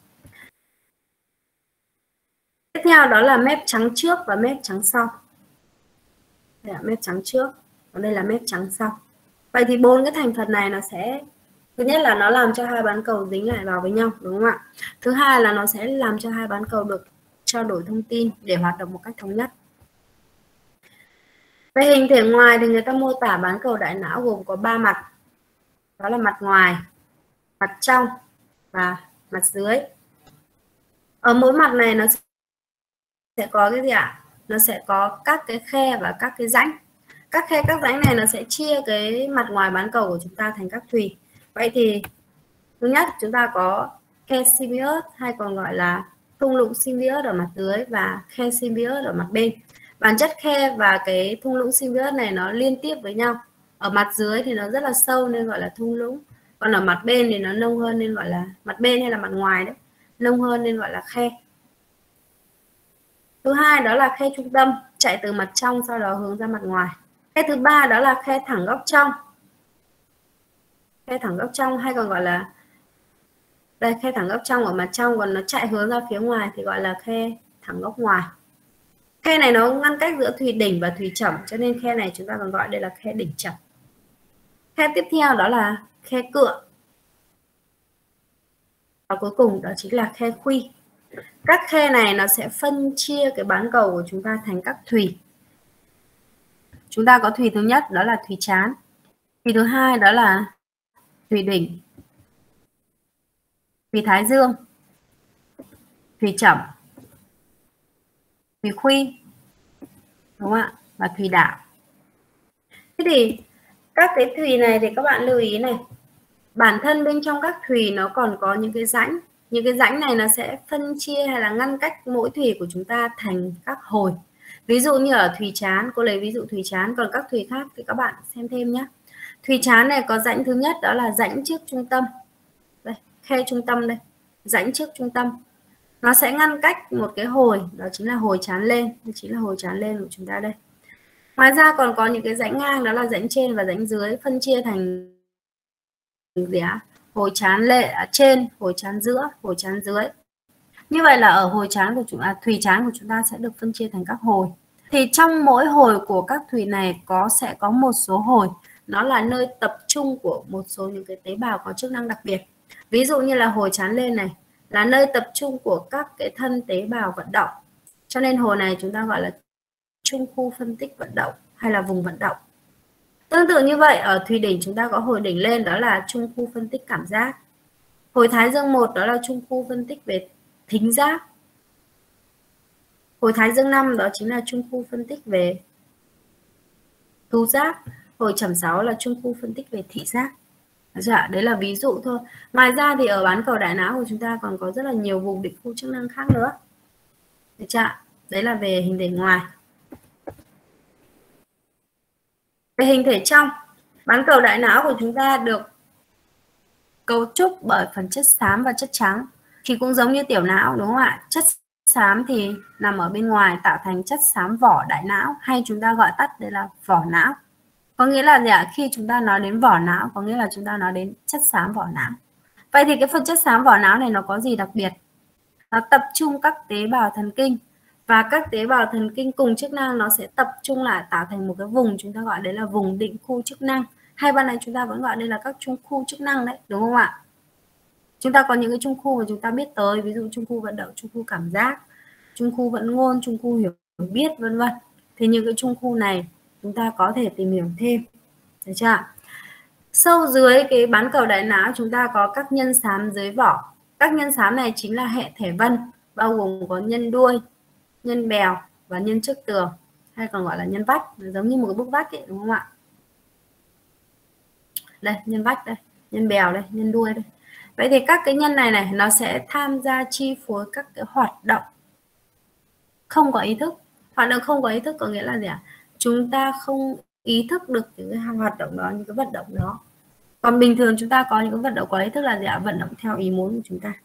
S1: Tiếp theo đó là mép trắng trước và mép trắng sau. Đây là mép trắng trước, còn đây là mép trắng sau. Vậy thì bốn cái thành phần này nó sẽ, thứ nhất là nó làm cho hai bán cầu dính lại vào với nhau, đúng không ạ? Thứ hai là nó sẽ làm cho hai bán cầu được trao đổi thông tin để hoạt động một cách thống nhất. Về hình thể ngoài thì người ta mô tả bán cầu đại não gồm có ba mặt. Đó là mặt ngoài, mặt trong và mặt dưới. Ở mỗi mặt này nó sẽ có cái gì ạ? Nó sẽ có các cái khe và các cái rãnh. Các khe các rãnh này nó sẽ chia cái mặt ngoài bán cầu của chúng ta thành các thùy. Vậy thì thứ nhất chúng ta có khe symbiote hay còn gọi là thung lũng symbiote ở mặt dưới và khe symbiote ở mặt bên. Bản chất khe và cái thung lũng symbiote này nó liên tiếp với nhau. Ở mặt dưới thì nó rất là sâu nên gọi là thung lũng. Còn ở mặt bên thì nó nông hơn nên gọi là mặt bên hay là mặt ngoài đấy, nông hơn nên gọi là khe. Thứ hai đó là khe trung tâm, chạy từ mặt trong sau đó hướng ra mặt ngoài. Khe thứ ba đó là khe thẳng góc trong. Khe thẳng góc trong hay còn gọi là đây, khe thẳng góc trong ở mặt trong, còn nó chạy hướng ra phía ngoài thì gọi là khe thẳng góc ngoài. Khe này nó ngăn cách giữa thùy đỉnh và thùy chẩm, cho nên khe này chúng ta còn gọi đây là khe đỉnh chẩm. Khe tiếp theo đó là khe cựa. Và cuối cùng đó chính là khe khuy. Các khe này nó sẽ phân chia cái bán cầu của chúng ta thành các thùy. Chúng ta có thùy thứ nhất đó là thùy trán. Thùy thứ hai đó là thùy đỉnh, thùy thái dương, thùy chẩm, thùy khuy, đúng không ạ? Và thùy đảo. Thế thì các cái thùy này thì các bạn lưu ý này, bản thân bên trong các thùy nó còn có những cái rãnh. Những cái rãnh này nó sẽ phân chia hay là ngăn cách mỗi thùy của chúng ta thành các hồi. Ví dụ như ở thùy trán, cô lấy ví dụ thùy trán, còn các thùy khác thì các bạn xem thêm nhé. Thùy trán này có rãnh thứ nhất đó là rãnh trước trung tâm. Đây, khe trung tâm đây, rãnh trước trung tâm. Nó sẽ ngăn cách một cái hồi, đó chính là hồi trán lên, đó chính là hồi trán lên của chúng ta đây. Ngoài ra còn có những cái rãnh ngang đó là rãnh trên và rãnh dưới, phân chia thành gì ạ? Hồi trán lệ ở trên, hồi trán giữa, hồi trán dưới. Như vậy là ở hồi trán của chúng ta, thùy trán của chúng ta sẽ được phân chia thành các hồi. Thì trong mỗi hồi của các thùy này có sẽ có một số hồi nó là nơi tập trung của một số những cái tế bào có chức năng đặc biệt. Ví dụ như là hồi trán lên này là nơi tập trung của các cái thân tế bào vận động. Cho nên hồi này chúng ta gọi là trung khu phân tích vận động hay là vùng vận động. Tương tự như vậy ở thùy đỉnh chúng ta có hồi đỉnh lên đó là trung khu phân tích cảm giác. Hồi thái dương một đó là trung khu phân tích về thính giác. Hồi thái dương năm đó chính là trung khu phân tích về thú giác. Hồi chẩm sáu là trung khu phân tích về thị giác. Dạ, đấy là ví dụ thôi. Ngoài ra thì ở bán cầu đại não của chúng ta còn có rất là nhiều vùng định khu chức năng khác nữa. Được chưa? Đấy là về hình thể ngoài. Về hình thể trong, bán cầu đại não của chúng ta được cấu trúc bởi phần chất xám và chất trắng. Thì cũng giống như tiểu não đúng không ạ? Chất xám thì nằm ở bên ngoài tạo thành chất xám vỏ đại não, hay chúng ta gọi tắt đây là vỏ não. Có nghĩa là gì ạ? Khi chúng ta nói đến vỏ não có nghĩa là chúng ta nói đến chất xám vỏ não. Vậy thì cái phần chất xám vỏ não này nó có gì đặc biệt? Nó tập trung các tế bào thần kinh, và các tế bào thần kinh cùng chức năng nó sẽ tập trung lại tạo thành một cái vùng chúng ta gọi đấy là vùng định khu chức năng, hay ban này chúng ta vẫn gọi đây là các trung khu chức năng đấy, đúng không ạ? Chúng ta có những cái trung khu mà chúng ta biết tới, ví dụ trung khu vận động, trung khu cảm giác, trung khu vận ngôn, trung khu hiểu biết, vân vân. Thì những cái trung khu này chúng ta có thể tìm hiểu thêm, được chưa? Sâu dưới cái bán cầu đại não chúng ta có các nhân xám dưới vỏ. Các nhân xám này chính là hệ thể vân, bao gồm có nhân đuôi, nhân bèo và nhân trước tường, hay còn gọi là nhân vách, giống như một cái bức vách ấy, đúng không ạ? Đây, nhân vách đây, nhân bèo đây, nhân đuôi đây. Vậy thì các cái nhân này này nó sẽ tham gia chi phối các cái hoạt động không có ý thức. Hoạt động không có ý thức có nghĩa là gì ạ? Chúng ta không ý thức được những cái hoạt động đó, những cái vận động đó. Còn bình thường chúng ta có những cái vận động có ý thức là gì ạ? Vận động theo ý muốn của chúng ta.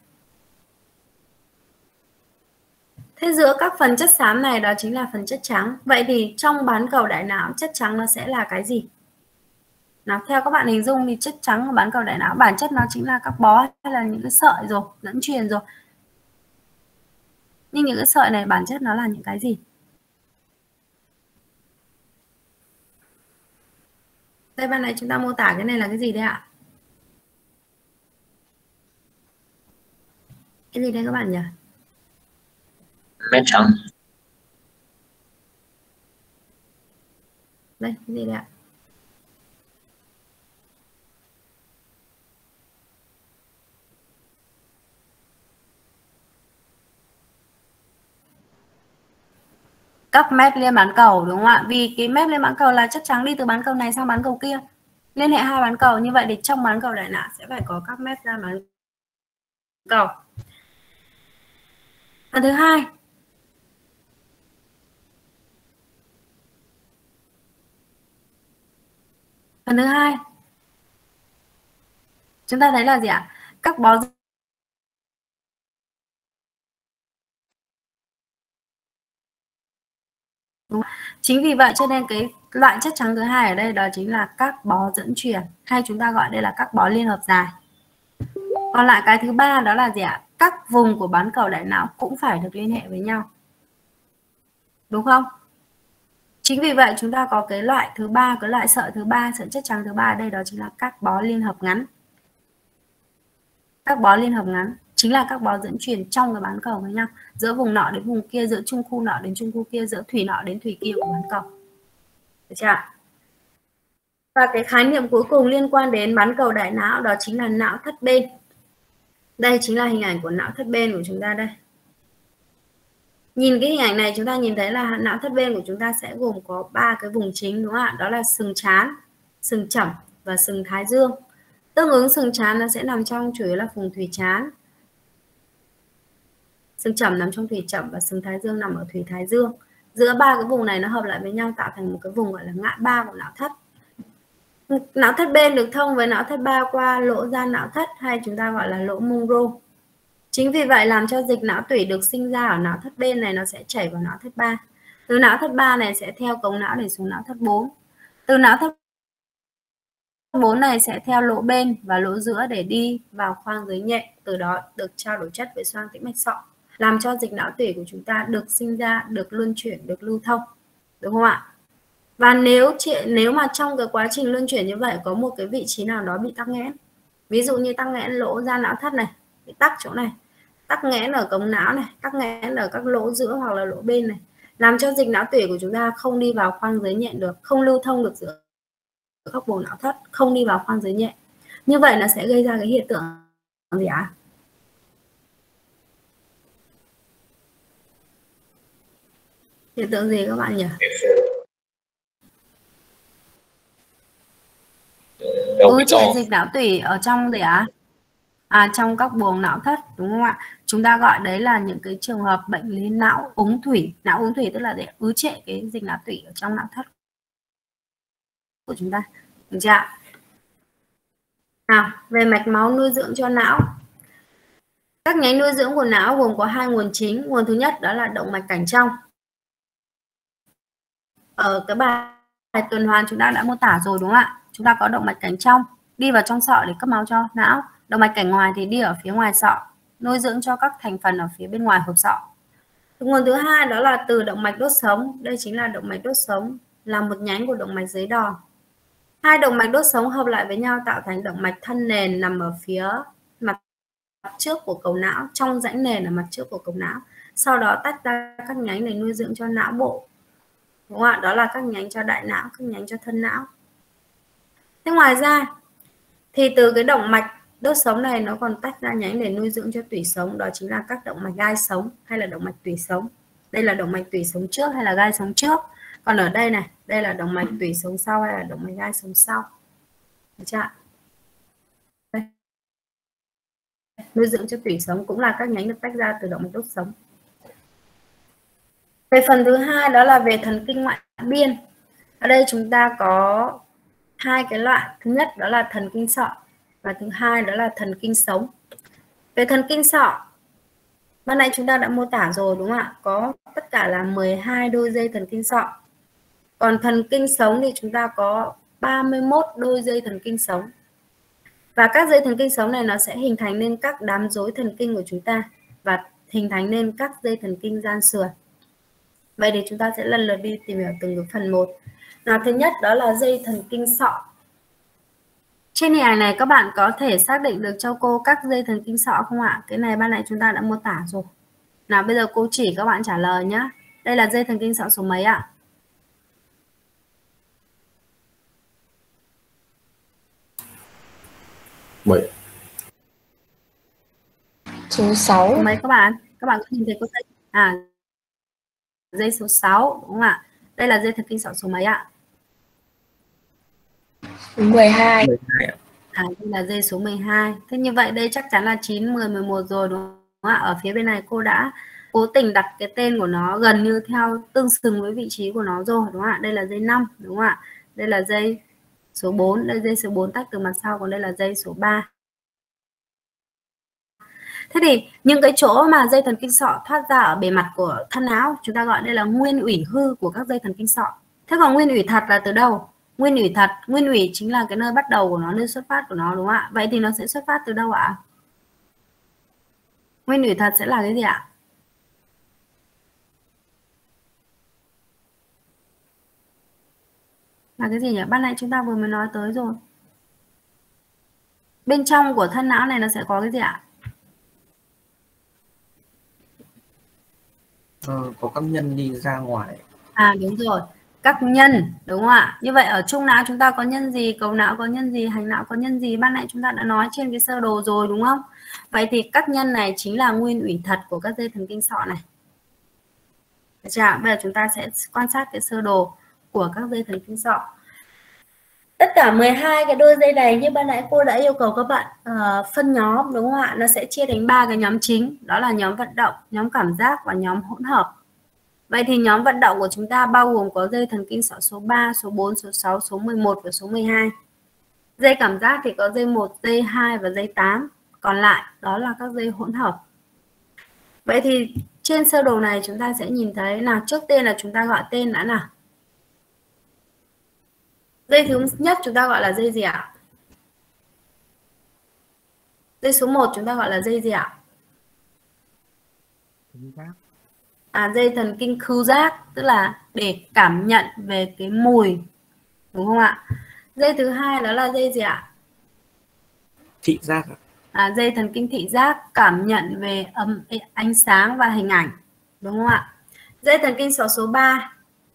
S1: Thế giữa các phần chất xám này đó chính là phần chất trắng. Vậy thì trong bán cầu đại não chất trắng nó sẽ là cái gì? Nào, theo các bạn hình dung thì chất trắng ở bán cầu đại não bản chất nó chính là các bó hay là những cái sợi rồi, dẫn truyền rồi. Nhưng những cái sợi này bản chất nó là những cái gì? Đây ban này chúng ta mô tả cái này là cái gì đấy ạ? Cái gì đây các bạn nhỉ?
S3: Mét trắng.
S1: Đây, cái gì đấy ạ? các mép liên bán cầu, đúng không ạ? Vì cái mép liên bán cầu là chắc chắn đi từ bán cầu này sang bán cầu kia, liên hệ hai bán cầu, như vậy thì trong bán cầu đại não sẽ phải có các mép ra bán cầu. Phần thứ hai, phần thứ hai chúng ta thấy là gì ạ? Các bó đúng. Chính vì vậy cho nên cái loại chất trắng thứ hai ở đây đó chính là các bó dẫn truyền, hay chúng ta gọi đây là các bó liên hợp dài. Còn lại cái thứ ba đó là gì ạ? Các vùng của bán cầu đại não cũng phải được liên hệ với nhau, đúng không? Chính vì vậy chúng ta có cái loại thứ ba, cái loại sợi thứ ba, sợi chất trắng thứ ba ở đây đó chính là các bó liên hợp ngắn. Các bó liên hợp ngắn chính là các bó dẫn truyền trong cái bán cầu với nhau, giữa vùng nọ đến vùng kia, giữa trung khu nọ đến trung khu kia, giữa thủy nọ đến thủy kia của bán cầu. Được chưa? Và cái khái niệm cuối cùng liên quan đến bán cầu đại não đó chính là não thất bên. Đây chính là hình ảnh của não thất bên của chúng ta đây. Nhìn cái hình ảnh này chúng ta nhìn thấy là não thất bên của chúng ta sẽ gồm có ba cái vùng chính, đúng không ạ? Đó là sừng trán, sừng chẩm và sừng thái dương. Tương ứng sừng trán nó sẽ nằm trong chủ yếu là vùng thùy trán, sừng chẩm nằm trong thùy chẩm và sừng thái dương nằm ở thùy thái dương. Giữa ba cái vùng này nó hợp lại với nhau tạo thành một cái vùng gọi là ngã ba của não thất. Não thất bên được thông với não thất ba qua lỗ gian não thất, hay chúng ta gọi là lỗ Monro. Chính vì vậy làm cho dịch não tủy được sinh ra ở não thất bên này nó sẽ chảy vào não thất ba. Từ não thất ba này sẽ theo cống não để xuống não thất bốn. Từ não thất bốn này sẽ theo lỗ bên và lỗ giữa để đi vào khoang dưới nhện, từ đó được trao đổi chất với xoang tĩnh mạch sọ, làm cho dịch não tủy của chúng ta được sinh ra, được luân chuyển, được lưu thông, đúng không ạ? Và nếu nếu mà trong cái quá trình luân chuyển như vậy có một cái vị trí nào đó bị tắc nghẽn, ví dụ như tắc nghẽn lỗ gian não thất này, bị tắc chỗ này, tắc nghẽn ở cống não này, tắc nghẽn ở các lỗ giữa hoặc là lỗ bên này, làm cho dịch não tủy của chúng ta không đi vào khoang dưới nhện được, không lưu thông được giữa các bộ não thất, không đi vào khoang dưới nhện. Như vậy nó sẽ gây ra cái hiện tượng gì ạ? Hiện tượng gì các bạn nhỉ? Ứ trệ dịch não tủy ở trong gì ạ? À, trong các buồng não thất, đúng không ạ? Chúng ta gọi đấy là những cái trường hợp bệnh lý não úng thủy. Não úng thủy tức là để ứ trệ cái dịch não tủy ở trong não thất của chúng ta. Được chưa? Nào, về mạch máu nuôi dưỡng cho não. Các nhánh nuôi dưỡng của não gồm có hai nguồn chính. Nguồn thứ nhất đó là động mạch cảnh trong. Ở cái bài tuần hoàn chúng ta đã mô tả rồi, đúng không ạ? Chúng ta có động mạch cảnh trong đi vào trong sọ để cấp máu cho não. Động mạch cảnh ngoài thì đi ở phía ngoài sọ, nuôi dưỡng cho các thành phần ở phía bên ngoài hộp sọ. Nguồn thứ hai đó là từ động mạch đốt sống. Đây chính là động mạch đốt sống, là một nhánh của động mạch dưới đòn. Hai động mạch đốt sống hợp lại với nhau tạo thành động mạch thân nền nằm ở phía mặt trước của cầu não, trong rãnh nền ở mặt trước của cầu não. Sau đó tách ra các nhánh để nuôi dưỡng cho não bộ. Đúng không ạ? Đó là các nhánh cho đại não, các nhánh cho thân não. Thế ngoài ra thì từ cái động mạch đốt sống này nó còn tách ra nhánh để nuôi dưỡng cho tủy sống, đó chính là các động mạch gai sống hay là động mạch tủy sống. Đây là động mạch tủy sống trước hay là gai sống trước. Còn ở đây này, đây là động mạch tủy sống sau hay là động mạch gai sống sau. Được chưa? Đây. Nuôi dưỡng cho tủy sống cũng là các nhánh được tách ra từ động mạch đốt sống. Về phần thứ hai đó là về thần kinh ngoại biên. Ở đây chúng ta có hai cái loại. Thứ nhất đó là thần kinh sọ và thứ hai đó là thần kinh sống. Về thần kinh sọ, ban nãy chúng ta đã mô tả rồi, đúng không ạ? Có tất cả là mười hai đôi dây thần kinh sọ. Còn thần kinh sống thì chúng ta có ba mươi mốt đôi dây thần kinh sống. Và các dây thần kinh sống này nó sẽ hình thành nên các đám rối thần kinh của chúng ta và hình thành nên các dây thần kinh gian sườn. Vậy thì chúng ta sẽ lần lượt đi tìm hiểu từng cái phần một. Nào, thứ nhất đó là dây thần kinh sọ. Trên hình ảnh này các bạn có thể xác định được cho cô các dây thần kinh sọ không ạ? Cái này ban nãy chúng ta đã mô tả rồi. Nào bây giờ cô chỉ các bạn trả lời nhé. Đây là dây thần kinh sọ số mấy ạ?
S6: bảy.
S5: Số sáu.
S1: Số mấy các bạn? Các bạn có nhìn thấy cô dây? À, dây số sáu đúng không ạ? Đây là dây thần kinh sọ số mấy ạ?
S5: mười hai.
S2: mười hai ạ.
S1: À, đây là dây số mười hai. Thế như vậy đây chắc chắn là chín, mười, mười một rồi đúng không ạ? Ở phía bên này cô đã cố tình đặt cái tên của nó gần như theo tương xứng với vị trí của nó rồi đúng không ạ? Đây là dây năm đúng không ạ? Đây là dây số bốn, đây dây số bốn tách từ mặt sau, còn đây là dây số ba. Thế thì những cái chỗ mà dây thần kinh sọ thoát ra ở bề mặt của thân áo chúng ta gọi đây là nguyên ủy hư của các dây thần kinh sọ. Thế còn nguyên ủy thật là từ đâu? Nguyên ủy thật, nguyên ủy chính là cái nơi bắt đầu của nó, nơi xuất phát của nó đúng không ạ? Vậy thì nó sẽ xuất phát từ đâu ạ? Nguyên ủy thật sẽ là cái gì ạ? Là cái gì nhỉ? Ban nãy chúng ta vừa mới nói tới rồi. Bên trong của thân não này nó sẽ có cái gì ạ?
S2: Ờ, có các nhân đi ra ngoài.
S1: À đúng rồi, các nhân đúng không ạ? Như vậy ở trung não chúng ta có nhân gì, cầu não có nhân gì, hành não có nhân gì, ban nãy chúng ta đã nói trên cái sơ đồ rồi đúng không? Vậy thì các nhân này chính là nguyên ủy thật của các dây thần kinh sọ này. Được chưa? Bây giờ chúng ta sẽ quan sát cái sơ đồ của các dây thần kinh sọ. Tất cả mười hai cái đôi dây này như ban nãy cô đã yêu cầu các bạn uh, phân nhóm đúng không ạ? Nó sẽ chia thành ba cái nhóm chính, đó là nhóm vận động, nhóm cảm giác và nhóm hỗn hợp. Vậy thì nhóm vận động của chúng ta bao gồm có dây thần kinh sọ số ba, số bốn, số sáu, số mười một và số mười hai. Dây cảm giác thì có dây một, dây hai và dây tám. Còn lại đó là các dây hỗn hợp. Vậy thì trên sơ đồ này chúng ta sẽ nhìn thấy nào, trước tiên là chúng ta gọi tên đã nào. Dây thứ nhất chúng ta gọi là dây gì ạ? Dây số một chúng ta gọi là dây gì ạ? À, dây thần kinh khứu giác, tức là để cảm nhận về cái mùi đúng không ạ? Dây thứ hai đó là dây gì ạ?
S2: Thị giác ạ.
S1: À, dây thần kinh thị giác cảm nhận về âm ánh sáng và hình ảnh đúng không ạ? Dây thần kinh sọ số ba.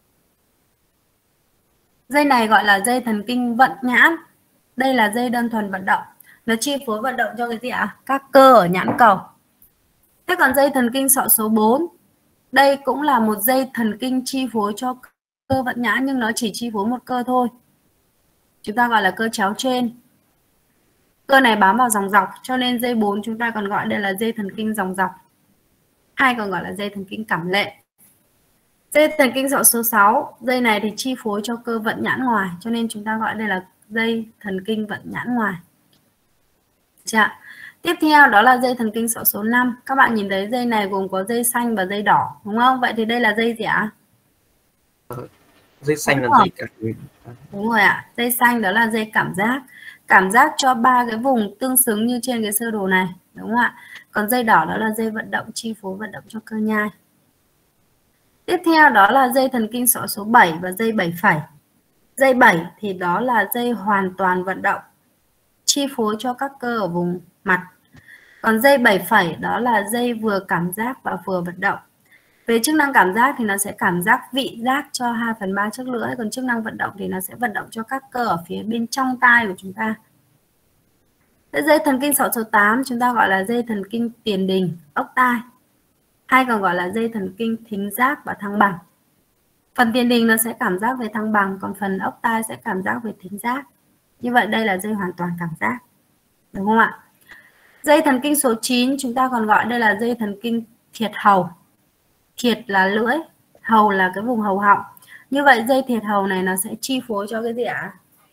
S1: Dây này gọi là dây thần kinh vận nhãn. Đây là dây đơn thuần vận động. Nó chi phối vận động cho cái gì ạ? Các cơ ở nhãn cầu. Thế còn dây thần kinh sọ số bốn. Đây cũng là một dây thần kinh chi phối cho cơ vận nhãn nhưng nó chỉ chi phối một cơ thôi. Chúng ta gọi là cơ chéo trên. Cơ này bám vào dòng dọc cho nên dây bốn chúng ta còn gọi đây là dây thần kinh dòng dọc. Hay còn gọi là dây thần kinh cảm lệ. Dây thần kinh sọ số sáu, dây này thì chi phối cho cơ vận nhãn ngoài cho nên chúng ta gọi đây là dây thần kinh vận nhãn ngoài. Dạ. Tiếp theo đó là dây thần kinh sọ số năm. Các bạn nhìn thấy dây này gồm có dây xanh và dây đỏ đúng không? Vậy thì đây là dây gì ạ?
S2: Dây xanh là dây cảm.
S1: Đúng rồi ạ. Dây xanh đó là dây cảm giác. Cảm giác cho ba cái vùng tương xứng như trên cái sơ đồ này đúng không ạ? Còn dây đỏ đó là dây vận động chi phối vận động cho cơ nhai. Tiếp theo đó là dây thần kinh sọ số bảy và dây bảy phẩy. Dây bảy thì đó là dây hoàn toàn vận động, chi phối cho các cơ ở vùng mặt. Còn dây bảy phẩy đó là dây vừa cảm giác và vừa vận động. Về chức năng cảm giác thì nó sẽ cảm giác vị giác cho hai phần ba chiếc lưỡi, còn chức năng vận động thì nó sẽ vận động cho các cơ ở phía bên trong tai của chúng ta. Dây thần kinh sọ số tám chúng ta gọi là dây thần kinh tiền đình, ốc tai, hay còn gọi là dây thần kinh thính giác và thăng bằng. Phần tiền đình nó sẽ cảm giác về thăng bằng, còn phần ốc tai sẽ cảm giác về thính giác. Như vậy đây là dây hoàn toàn cảm giác. Đúng không ạ? Dây thần kinh số chín chúng ta còn gọi đây là dây thần kinh thiệt hầu. Thiệt là lưỡi, hầu là cái vùng hầu họng. Như vậy dây thiệt hầu này nó sẽ chi phối cho cái gì ạ?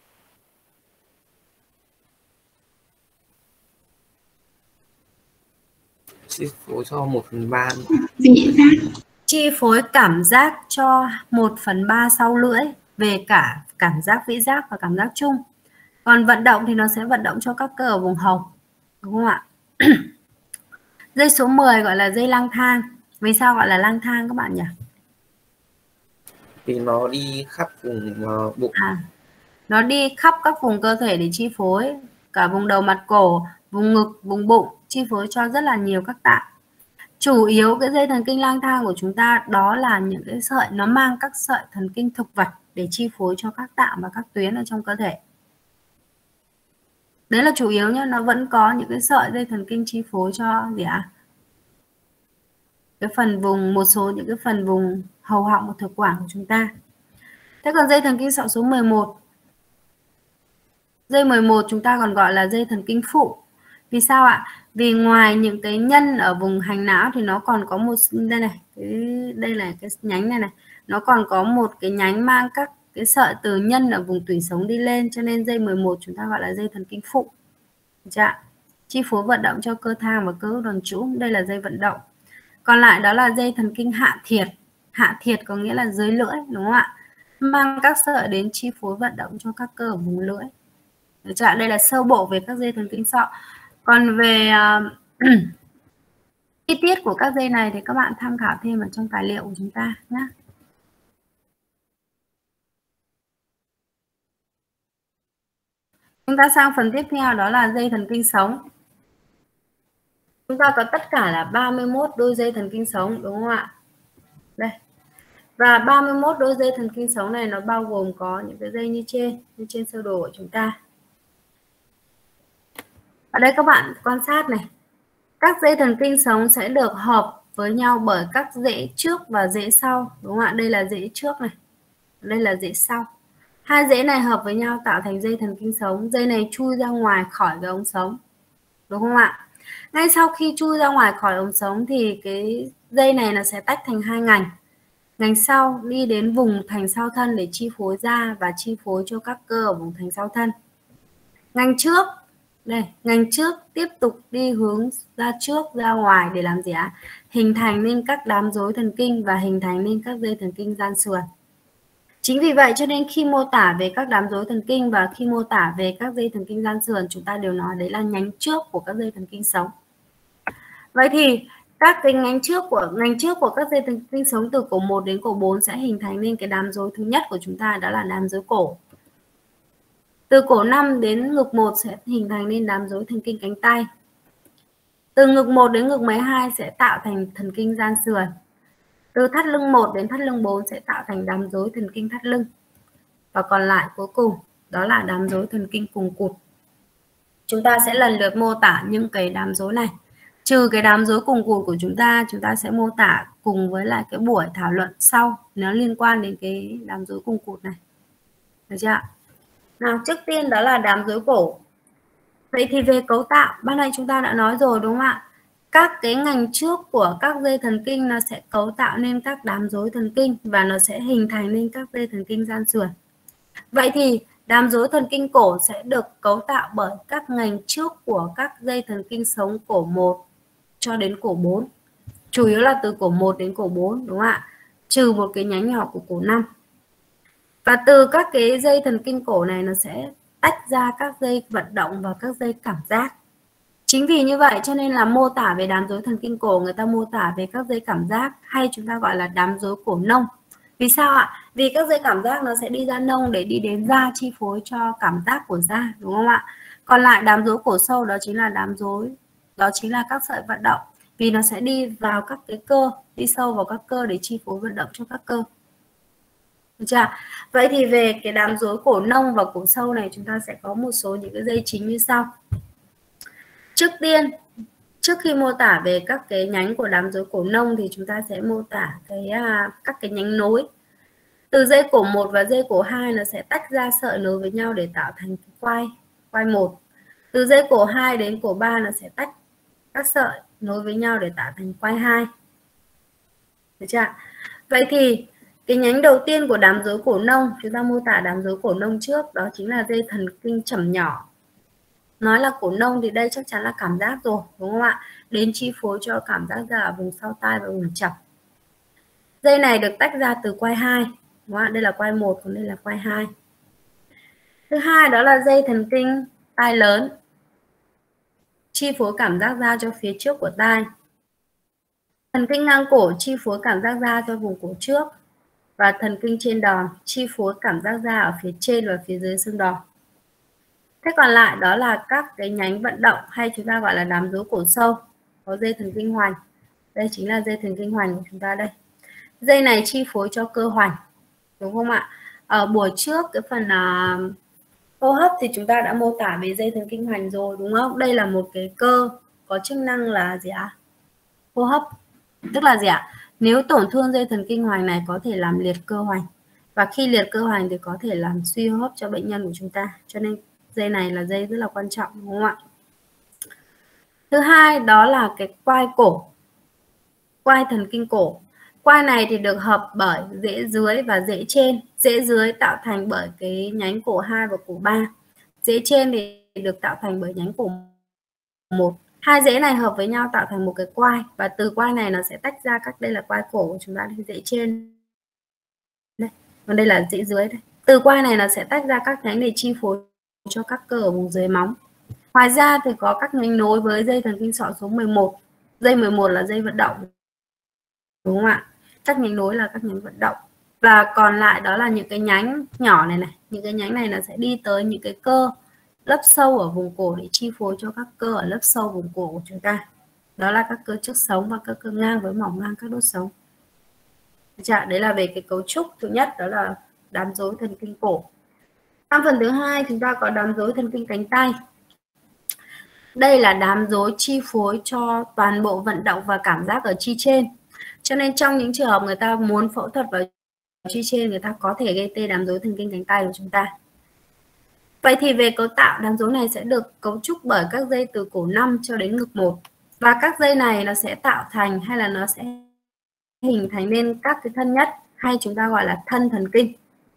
S2: Chi phối cho một phần ba.
S5: Vị giác.
S1: Chi phối cảm giác cho một phần ba sau lưỡi về cả cảm giác vĩ giác và cảm giác chung. Còn vận động thì nó sẽ vận động cho các cơ ở vùng hầu. Đúng không ạ? Dây số mười gọi là dây lang thang. Vì sao gọi là lang thang các bạn nhỉ?
S2: Vì nó đi khắp vùng uh, bụng.
S1: À, nó đi khắp các vùng cơ thể để chi phối cả vùng đầu mặt cổ, vùng ngực, vùng bụng, chi phối cho rất là nhiều các tạng. Chủ yếu cái dây thần kinh lang thang của chúng ta đó là những cái sợi, nó mang các sợi thần kinh thực vật để chi phối cho các tạng và các tuyến ở trong cơ thể. Đấy là chủ yếu nhé, nó vẫn có những cái sợi dây thần kinh chi phối cho gì ạ? cái phần vùng, một số những cái phần vùng hầu họng và thực quản của chúng ta. Thế còn dây thần kinh sọ số mười một, dây mười một chúng ta còn gọi là dây thần kinh phụ. Vì sao ạ? Vì ngoài những cái nhân ở vùng hành não thì nó còn có một, đây này, cái, đây là cái nhánh này này, nó còn có một cái nhánh mang các cái sợi từ nhân ở vùng tủy sống đi lên, cho nên dây mười một chúng ta gọi là dây thần kinh phụ. Dạ. Chi phối vận động cho cơ thang và cơ đòn trũ, đây là dây vận động. Còn lại đó là dây thần kinh hạ thiệt. Hạ thiệt có nghĩa là dưới lưỡi, đúng không ạ? Mang các sợi đến chi phối vận động cho các cơ ở vùng lưỡi. Dạ, đây là sơ bộ về các dây thần kinh sọ. Còn về uh, chi tiết của các dây này thì các bạn tham khảo thêm ở trong tài liệu của chúng ta nhé. Chúng ta sang phần tiếp theo, đó là dây thần kinh sống. Chúng ta có tất cả là ba mươi mốt đôi dây thần kinh sống, đúng không ạ? Đây. Và ba mươi mốt đôi dây thần kinh sống này nó bao gồm có những cái dây như trên, như trên sơ đồ của chúng ta. Ở đây các bạn quan sát này. Các dây thần kinh sống sẽ được hợp với nhau bởi các rễ trước và rễ sau, đúng không ạ? Đây là rễ trước này, đây là rễ sau. Hai rễ này hợp với nhau tạo thành dây thần kinh sống. Dây này chui ra ngoài khỏi cái ống sống, đúng không ạ? Ngay sau khi chui ra ngoài khỏi ống sống thì cái dây này nó sẽ tách thành hai ngành. Ngành sau đi đến vùng thành sau thân để chi phối da và chi phối cho các cơ ở vùng thành sau thân. Ngành trước, đây, ngành trước tiếp tục đi hướng ra trước, ra ngoài để làm gì ạ? Hình thành nên các đám rối thần kinh và hình thành nên các dây thần kinh gian sườn. Chính vì vậy cho nên khi mô tả về các đám rối thần kinh và khi mô tả về các dây thần kinh gian sườn, chúng ta đều nói đấy là nhánh trước của các dây thần kinh sống. Vậy thì các cái nhánh trước của ngành trước của các dây thần kinh sống từ cổ một đến cổ bốn sẽ hình thành nên cái đám rối thứ nhất của chúng ta, đó là đám rối cổ. Từ cổ năm đến ngực một sẽ hình thành nên đám rối thần kinh cánh tay. Từ ngực một đến ngực mười hai sẽ tạo thành thần kinh gian sườn. Từ thắt lưng một đến thắt lưng bốn sẽ tạo thành đám rối thần kinh thắt lưng. Và còn lại cuối cùng đó là đám rối thần kinh cùng cụt. Chúng ta sẽ lần lượt mô tả những cái đám rối này. Trừ cái đám rối cùng cụt của chúng ta, chúng ta sẽ mô tả cùng với lại cái buổi thảo luận sau, nó liên quan đến cái đám rối cùng cụt này. Được chưa? Nào, trước tiên đó là đám rối cổ. Vậy thì về cấu tạo, ban nãy chúng ta đã nói rồi, đúng không ạ? Các cái ngành trước của các dây thần kinh nó sẽ cấu tạo nên các đám rối thần kinh và nó sẽ hình thành nên các dây thần kinh gian sườn. Vậy thì đám rối thần kinh cổ sẽ được cấu tạo bởi các ngành trước của các dây thần kinh sống cổ một cho đến cổ bốn. Chủ yếu là từ cổ một đến cổ bốn, đúng không ạ? Trừ một cái nhánh nhỏ của cổ năm. Và từ các cái dây thần kinh cổ này nó sẽ tách ra các dây vận động và các dây cảm giác. Chính vì như vậy cho nên là mô tả về đám rối thần kinh cổ, người ta mô tả về các dây cảm giác, hay chúng ta gọi là đám rối cổ nông. Vì sao ạ? Vì các dây cảm giác nó sẽ đi ra nông để đi đến da, chi phối cho cảm giác của da, đúng không ạ? Còn lại đám rối cổ sâu đó chính là đám rối, đó chính là các sợi vận động. Vì nó sẽ đi vào các cái cơ, đi sâu vào các cơ để chi phối vận động cho các cơ. Được chưa? Vậy thì về cái đám rối cổ nông và cổ sâu này chúng ta sẽ có một số những cái dây chính như sau. Trước tiên, trước khi mô tả về các cái nhánh của đám rối cổ nông thì chúng ta sẽ mô tả cái các cái nhánh nối. Từ dây cổ một và dây cổ hai nó sẽ tách ra sợi nối với nhau để tạo thành cái quai, quai một. Từ dây cổ hai đến cổ ba nó sẽ tách các sợi nối với nhau để tạo thành quai hai. Được chưa? Vậy thì cái nhánh đầu tiên của đám rối cổ nông, chúng ta mô tả đám rối cổ nông trước, đó chính là dây thần kinh chẩm nhỏ. Nói là cổ nông thì đây chắc chắn là cảm giác rồi, đúng không ạ? Đến chi phối cho cảm giác ra ở vùng sau tai và vùng chẩm. Dây này được tách ra từ quai hai, đúng không ạ? Đây là quai một, còn đây là quai hai. Thứ hai đó là dây thần kinh tai lớn, chi phối cảm giác ra cho phía trước của tai. Thần kinh ngang cổ chi phối cảm giác ra cho vùng cổ trước. Và thần kinh trên đòn chi phối cảm giác ra ở phía trên và phía dưới xương đòn. Thế còn lại đó là các cái nhánh vận động, hay chúng ta gọi là đám rối cổ sâu. Có dây thần kinh hoành. Đây chính là dây thần kinh hoành của chúng ta đây. Dây này chi phối cho cơ hoành, đúng không ạ? Ở buổi trước cái phần uh, hô hấp thì chúng ta đã mô tả về dây thần kinh hoành rồi, đúng không? Đây là một cái cơ có chức năng là gì ạ? Hô hấp. Tức là gì ạ? Nếu tổn thương dây thần kinh hoành này có thể làm liệt cơ hoành, và khi liệt cơ hoành thì có thể làm suy hô hấp cho bệnh nhân của chúng ta. Cho nên dây này là dây rất là quan trọng, đúng không ạ? Thứ hai đó là cái quai cổ, quai thần kinh cổ. Quai này thì được hợp bởi rễ dưới và rễ trên. Rễ dưới tạo thành bởi cái nhánh cổ hai và cổ ba. Rễ trên thì được tạo thành bởi nhánh cổ một. Hai rễ này hợp với nhau tạo thành một cái quai, và từ quai này nó sẽ tách ra các, đây là quai cổ của chúng ta, đây rễ trên đây, còn đây là rễ dưới đây. Từ quai này nó sẽ tách ra các nhánh để chi phối cho các cơ ở vùng dưới móng. Ngoài ra thì có các nhánh nối với dây thần kinh sọ số mười một. Dây mười một là dây vận động, đúng không ạ? Các nhánh nối là các nhánh vận động, và còn lại đó là những cái nhánh nhỏ này này. Những cái nhánh này nó sẽ đi tới những cái cơ lớp sâu ở vùng cổ để chi phối cho các cơ ở lớp sâu vùng cổ của chúng ta. Đó là các cơ trước sống và các cơ ngang với mỏng ngang các đốt sống. Dạ, đấy là về cái cấu trúc thứ nhất, đó là đám rối thần kinh cổ. Sang phần thứ hai chúng ta có đám rối thần kinh cánh tay. Đây là đám rối chi phối cho toàn bộ vận động và cảm giác ở chi trên. Cho nên trong những trường hợp người ta muốn phẫu thuật vào chi trên, người ta có thể gây tê đám rối thần kinh cánh tay của chúng ta. Vậy thì về cấu tạo, đám rối này sẽ được cấu trúc bởi các dây từ cổ năm cho đến ngực một. Và các dây này nó sẽ tạo thành hay là nó sẽ hình thành nên các cái thân nhất, hay chúng ta gọi là thân thần kinh.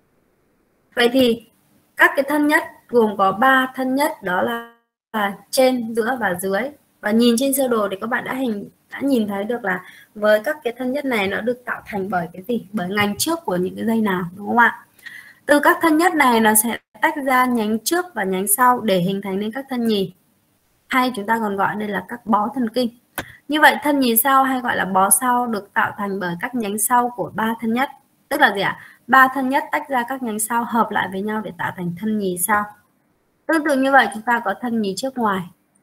S1: Vậy thì các cái thân nhất gồm có ba thân nhất, đó là, là trên, giữa và dưới. Và nhìn trên sơ đồ thì các bạn đã hình đã nhìn thấy được là với các cái thân nhất này nó được tạo thành bởi cái gì? Bởi ngành trước của những cái dây nào, đúng không ạ? Từ các thân nhất này nó sẽ tách ra nhánh trước và nhánh sau để hình thành nên các thân nhì, hay chúng ta còn gọi đây là các bó thần kinh. Như vậy thân nhì sau hay gọi là bó sau được tạo thành bởi các nhánh sau của ba thân nhất. Tức là gì ạ? Ba thân nhất tách ra các nhánh sau hợp lại với nhau để tạo thành thân nhì sau. Tương tự như vậy chúng ta có thân nhì trước ngoài,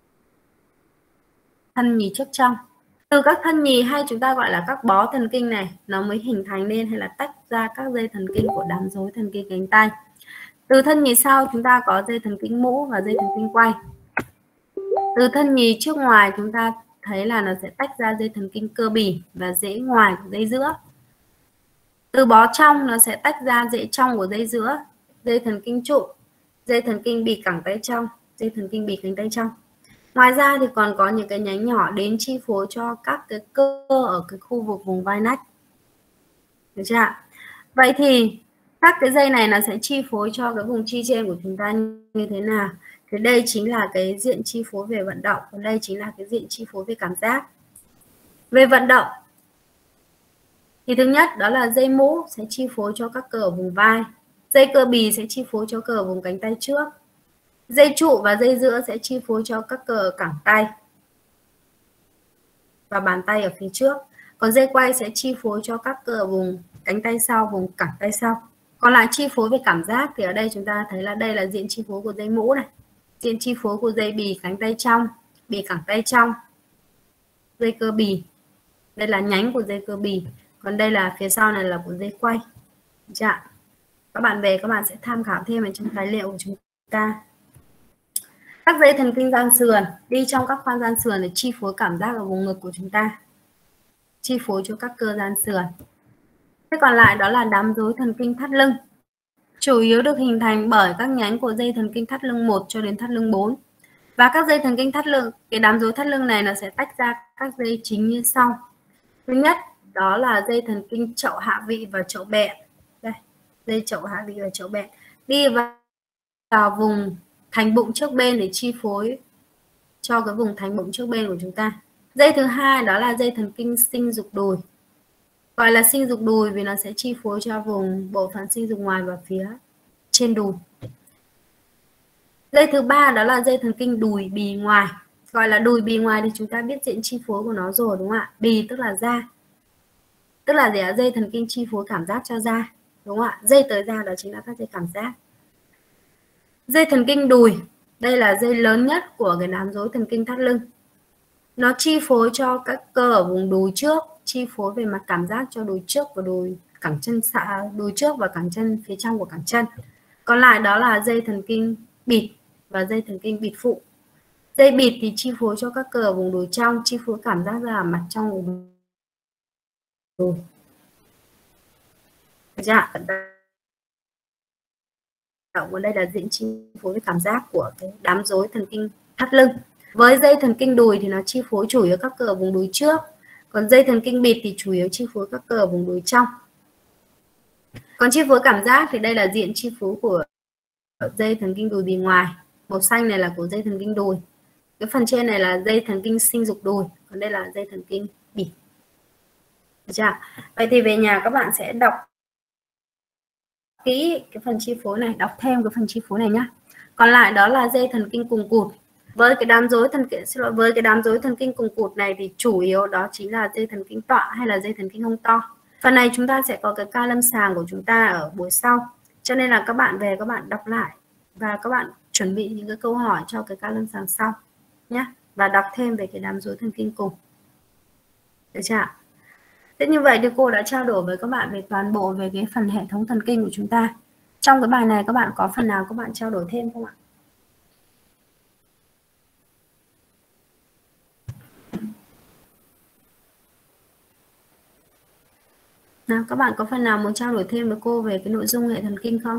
S1: thân nhì trước trong. Từ các thân nhì hay chúng ta gọi là các bó thần kinh này nó mới hình thành nên hay là tách ra các dây thần kinh của đám rối thần kinh cánh tay. Từ thân nhì sau chúng ta có dây thần kinh mũ và dây thần kinh quay. Từ thân nhì trước ngoài chúng ta thấy là nó sẽ tách ra dây thần kinh cơ bì và rễ ngoài của dây giữa. Từ bó trong nó sẽ tách ra rễ trong của dây giữa, dây thần kinh trụ, dây thần kinh bì cẳng tay trong, dây thần kinh bì cánh tay trong. Ngoài ra thì còn có những cái nhánh nhỏ đến chi phối cho các cái cơ ở cái khu vực vùng vai nách. Được chưa ạ? Vậy thì các cái dây này nó sẽ chi phối cho cái vùng chi trên của chúng ta như thế nào? Thì đây chính là cái diện chi phối về vận động, còn đây chính là cái diện chi phối về cảm giác. Về vận động thì thứ nhất đó là dây mũ sẽ chi phối cho các cơ ở vùng vai, dây cơ bì sẽ chi phối cho cơ ở vùng cánh tay trước, dây trụ và dây giữa sẽ chi phối cho các cơ ở cẳng tay và bàn tay ở phía trước. Còn dây quay sẽ chi phối cho các cơ ở vùng cánh tay sau, vùng cẳng tay sau. Còn lại chi phối về cảm giác thì ở đây chúng ta thấy là đây là diện chi phối của dây mũ này, diện chi phối của dây bì cánh tay trong, bì cẳng tay trong, dây cơ bì. Đây là nhánh của dây cơ bì. Còn đây là phía sau này là của dây quay. Dạ. Các bạn về các bạn sẽ tham khảo thêm ở trong tài liệu của chúng ta. Các dây thần kinh gian sườn đi trong các khoang gian sườn để chi phối cảm giác ở vùng ngực của chúng ta, chi phối cho các cơ gian sườn. Thế còn lại đó là đám rối thần kinh thắt lưng, chủ yếu được hình thành bởi các nhánh của dây thần kinh thắt lưng một cho đến thắt lưng bốn. Và các dây thần kinh thắt lưng, cái đám rối thắt lưng này nó sẽ tách ra các dây chính như sau. Thứ nhất đó là dây thần kinh chậu hạ vị và chậu bẹn. Đây, dây chậu hạ vị và chậu bẹn đi vào, vào vùng thành bụng trước bên để chi phối cho cái vùng thành bụng trước bên của chúng ta. Dây thứ hai đó là dây thần kinh sinh dục đùi, gọi là sinh dục đùi vì nó sẽ chi phối cho vùng bộ phận sinh dục ngoài và phía trên đùi. Dây thứ ba đó là dây thần kinh đùi bì ngoài, gọi là đùi bì ngoài thì chúng ta biết diện chi phối của nó rồi, đúng không ạ? Bì tức là da, tức là gì ạ? Dây thần kinh chi phối cảm giác cho da, đúng không ạ? Dây tới da đó chính là các dây cảm giác. Dây thần kinh đùi, đây là dây lớn nhất của cái đám rối thần kinh thắt lưng. Nó chi phối cho các cơ ở vùng đùi trước, chi phối về mặt cảm giác cho đùi trước và đùi cẳng chân xạ, đùi trước và cẳng chân phía trong của cẳng chân. Còn lại đó là dây thần kinh bịt và dây thần kinh bịt phụ. Dây bịt thì chi phối cho các cơ ở vùng đùi trong, chi phối cảm giác ra mặt trong của đùi. Được chưa? Động ở đây là diện chi phối với cảm giác của cái đám rối thần kinh thắt lưng. Với dây thần kinh đùi thì nó chi phối chủ yếu các cơ ở vùng đùi trước, còn dây thần kinh bịt thì chủ yếu chi phối các cơ ở vùng đùi trong. Còn chi phối cảm giác thì đây là diện chi phối của dây thần kinh đùi bì ngoài. Màu xanh này là của dây thần kinh đùi. Cái phần trên này là dây thần kinh sinh dục đùi, còn đây là dây thần kinh bịt. Được chưa? Vậy thì về nhà các bạn sẽ đọc kỹ cái phần chi phối này, đọc thêm cái phần chi phối này nhá. Còn lại đó là dây thần kinh cùng cụt. Với cái đám rối thần kinh xin lỗi với cái đám rối thần kinh cùng cụt này thì chủ yếu đó chính là dây thần kinh tọa hay là dây thần kinh hông to. Phần này chúng ta sẽ có cái ca lâm sàng của chúng ta ở buổi sau. Cho nên là các bạn về các bạn đọc lại và các bạn chuẩn bị những cái câu hỏi cho cái ca lâm sàng sau nhé, và đọc thêm về cái đám rối thần kinh cùng. Được chưa? Thế như vậy thì cô đã trao đổi với các bạn về toàn bộ về cái phần hệ thống thần kinh của chúng ta. Trong cái bài này các bạn có phần nào các bạn trao đổi thêm không ạ? Nào, các bạn có phần nào muốn trao đổi thêm với cô về cái nội dung hệ thần kinh không?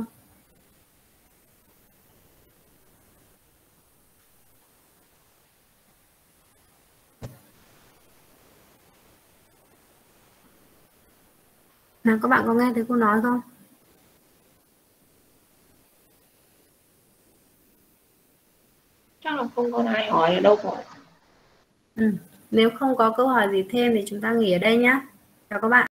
S1: Nào, các bạn có nghe thấy cô nói không?
S5: Chắc là không có ai hỏi ở đâu cả.
S1: Ừ. Nếu không có câu hỏi gì thêm thì chúng ta nghỉ ở đây nhé. Chào các bạn.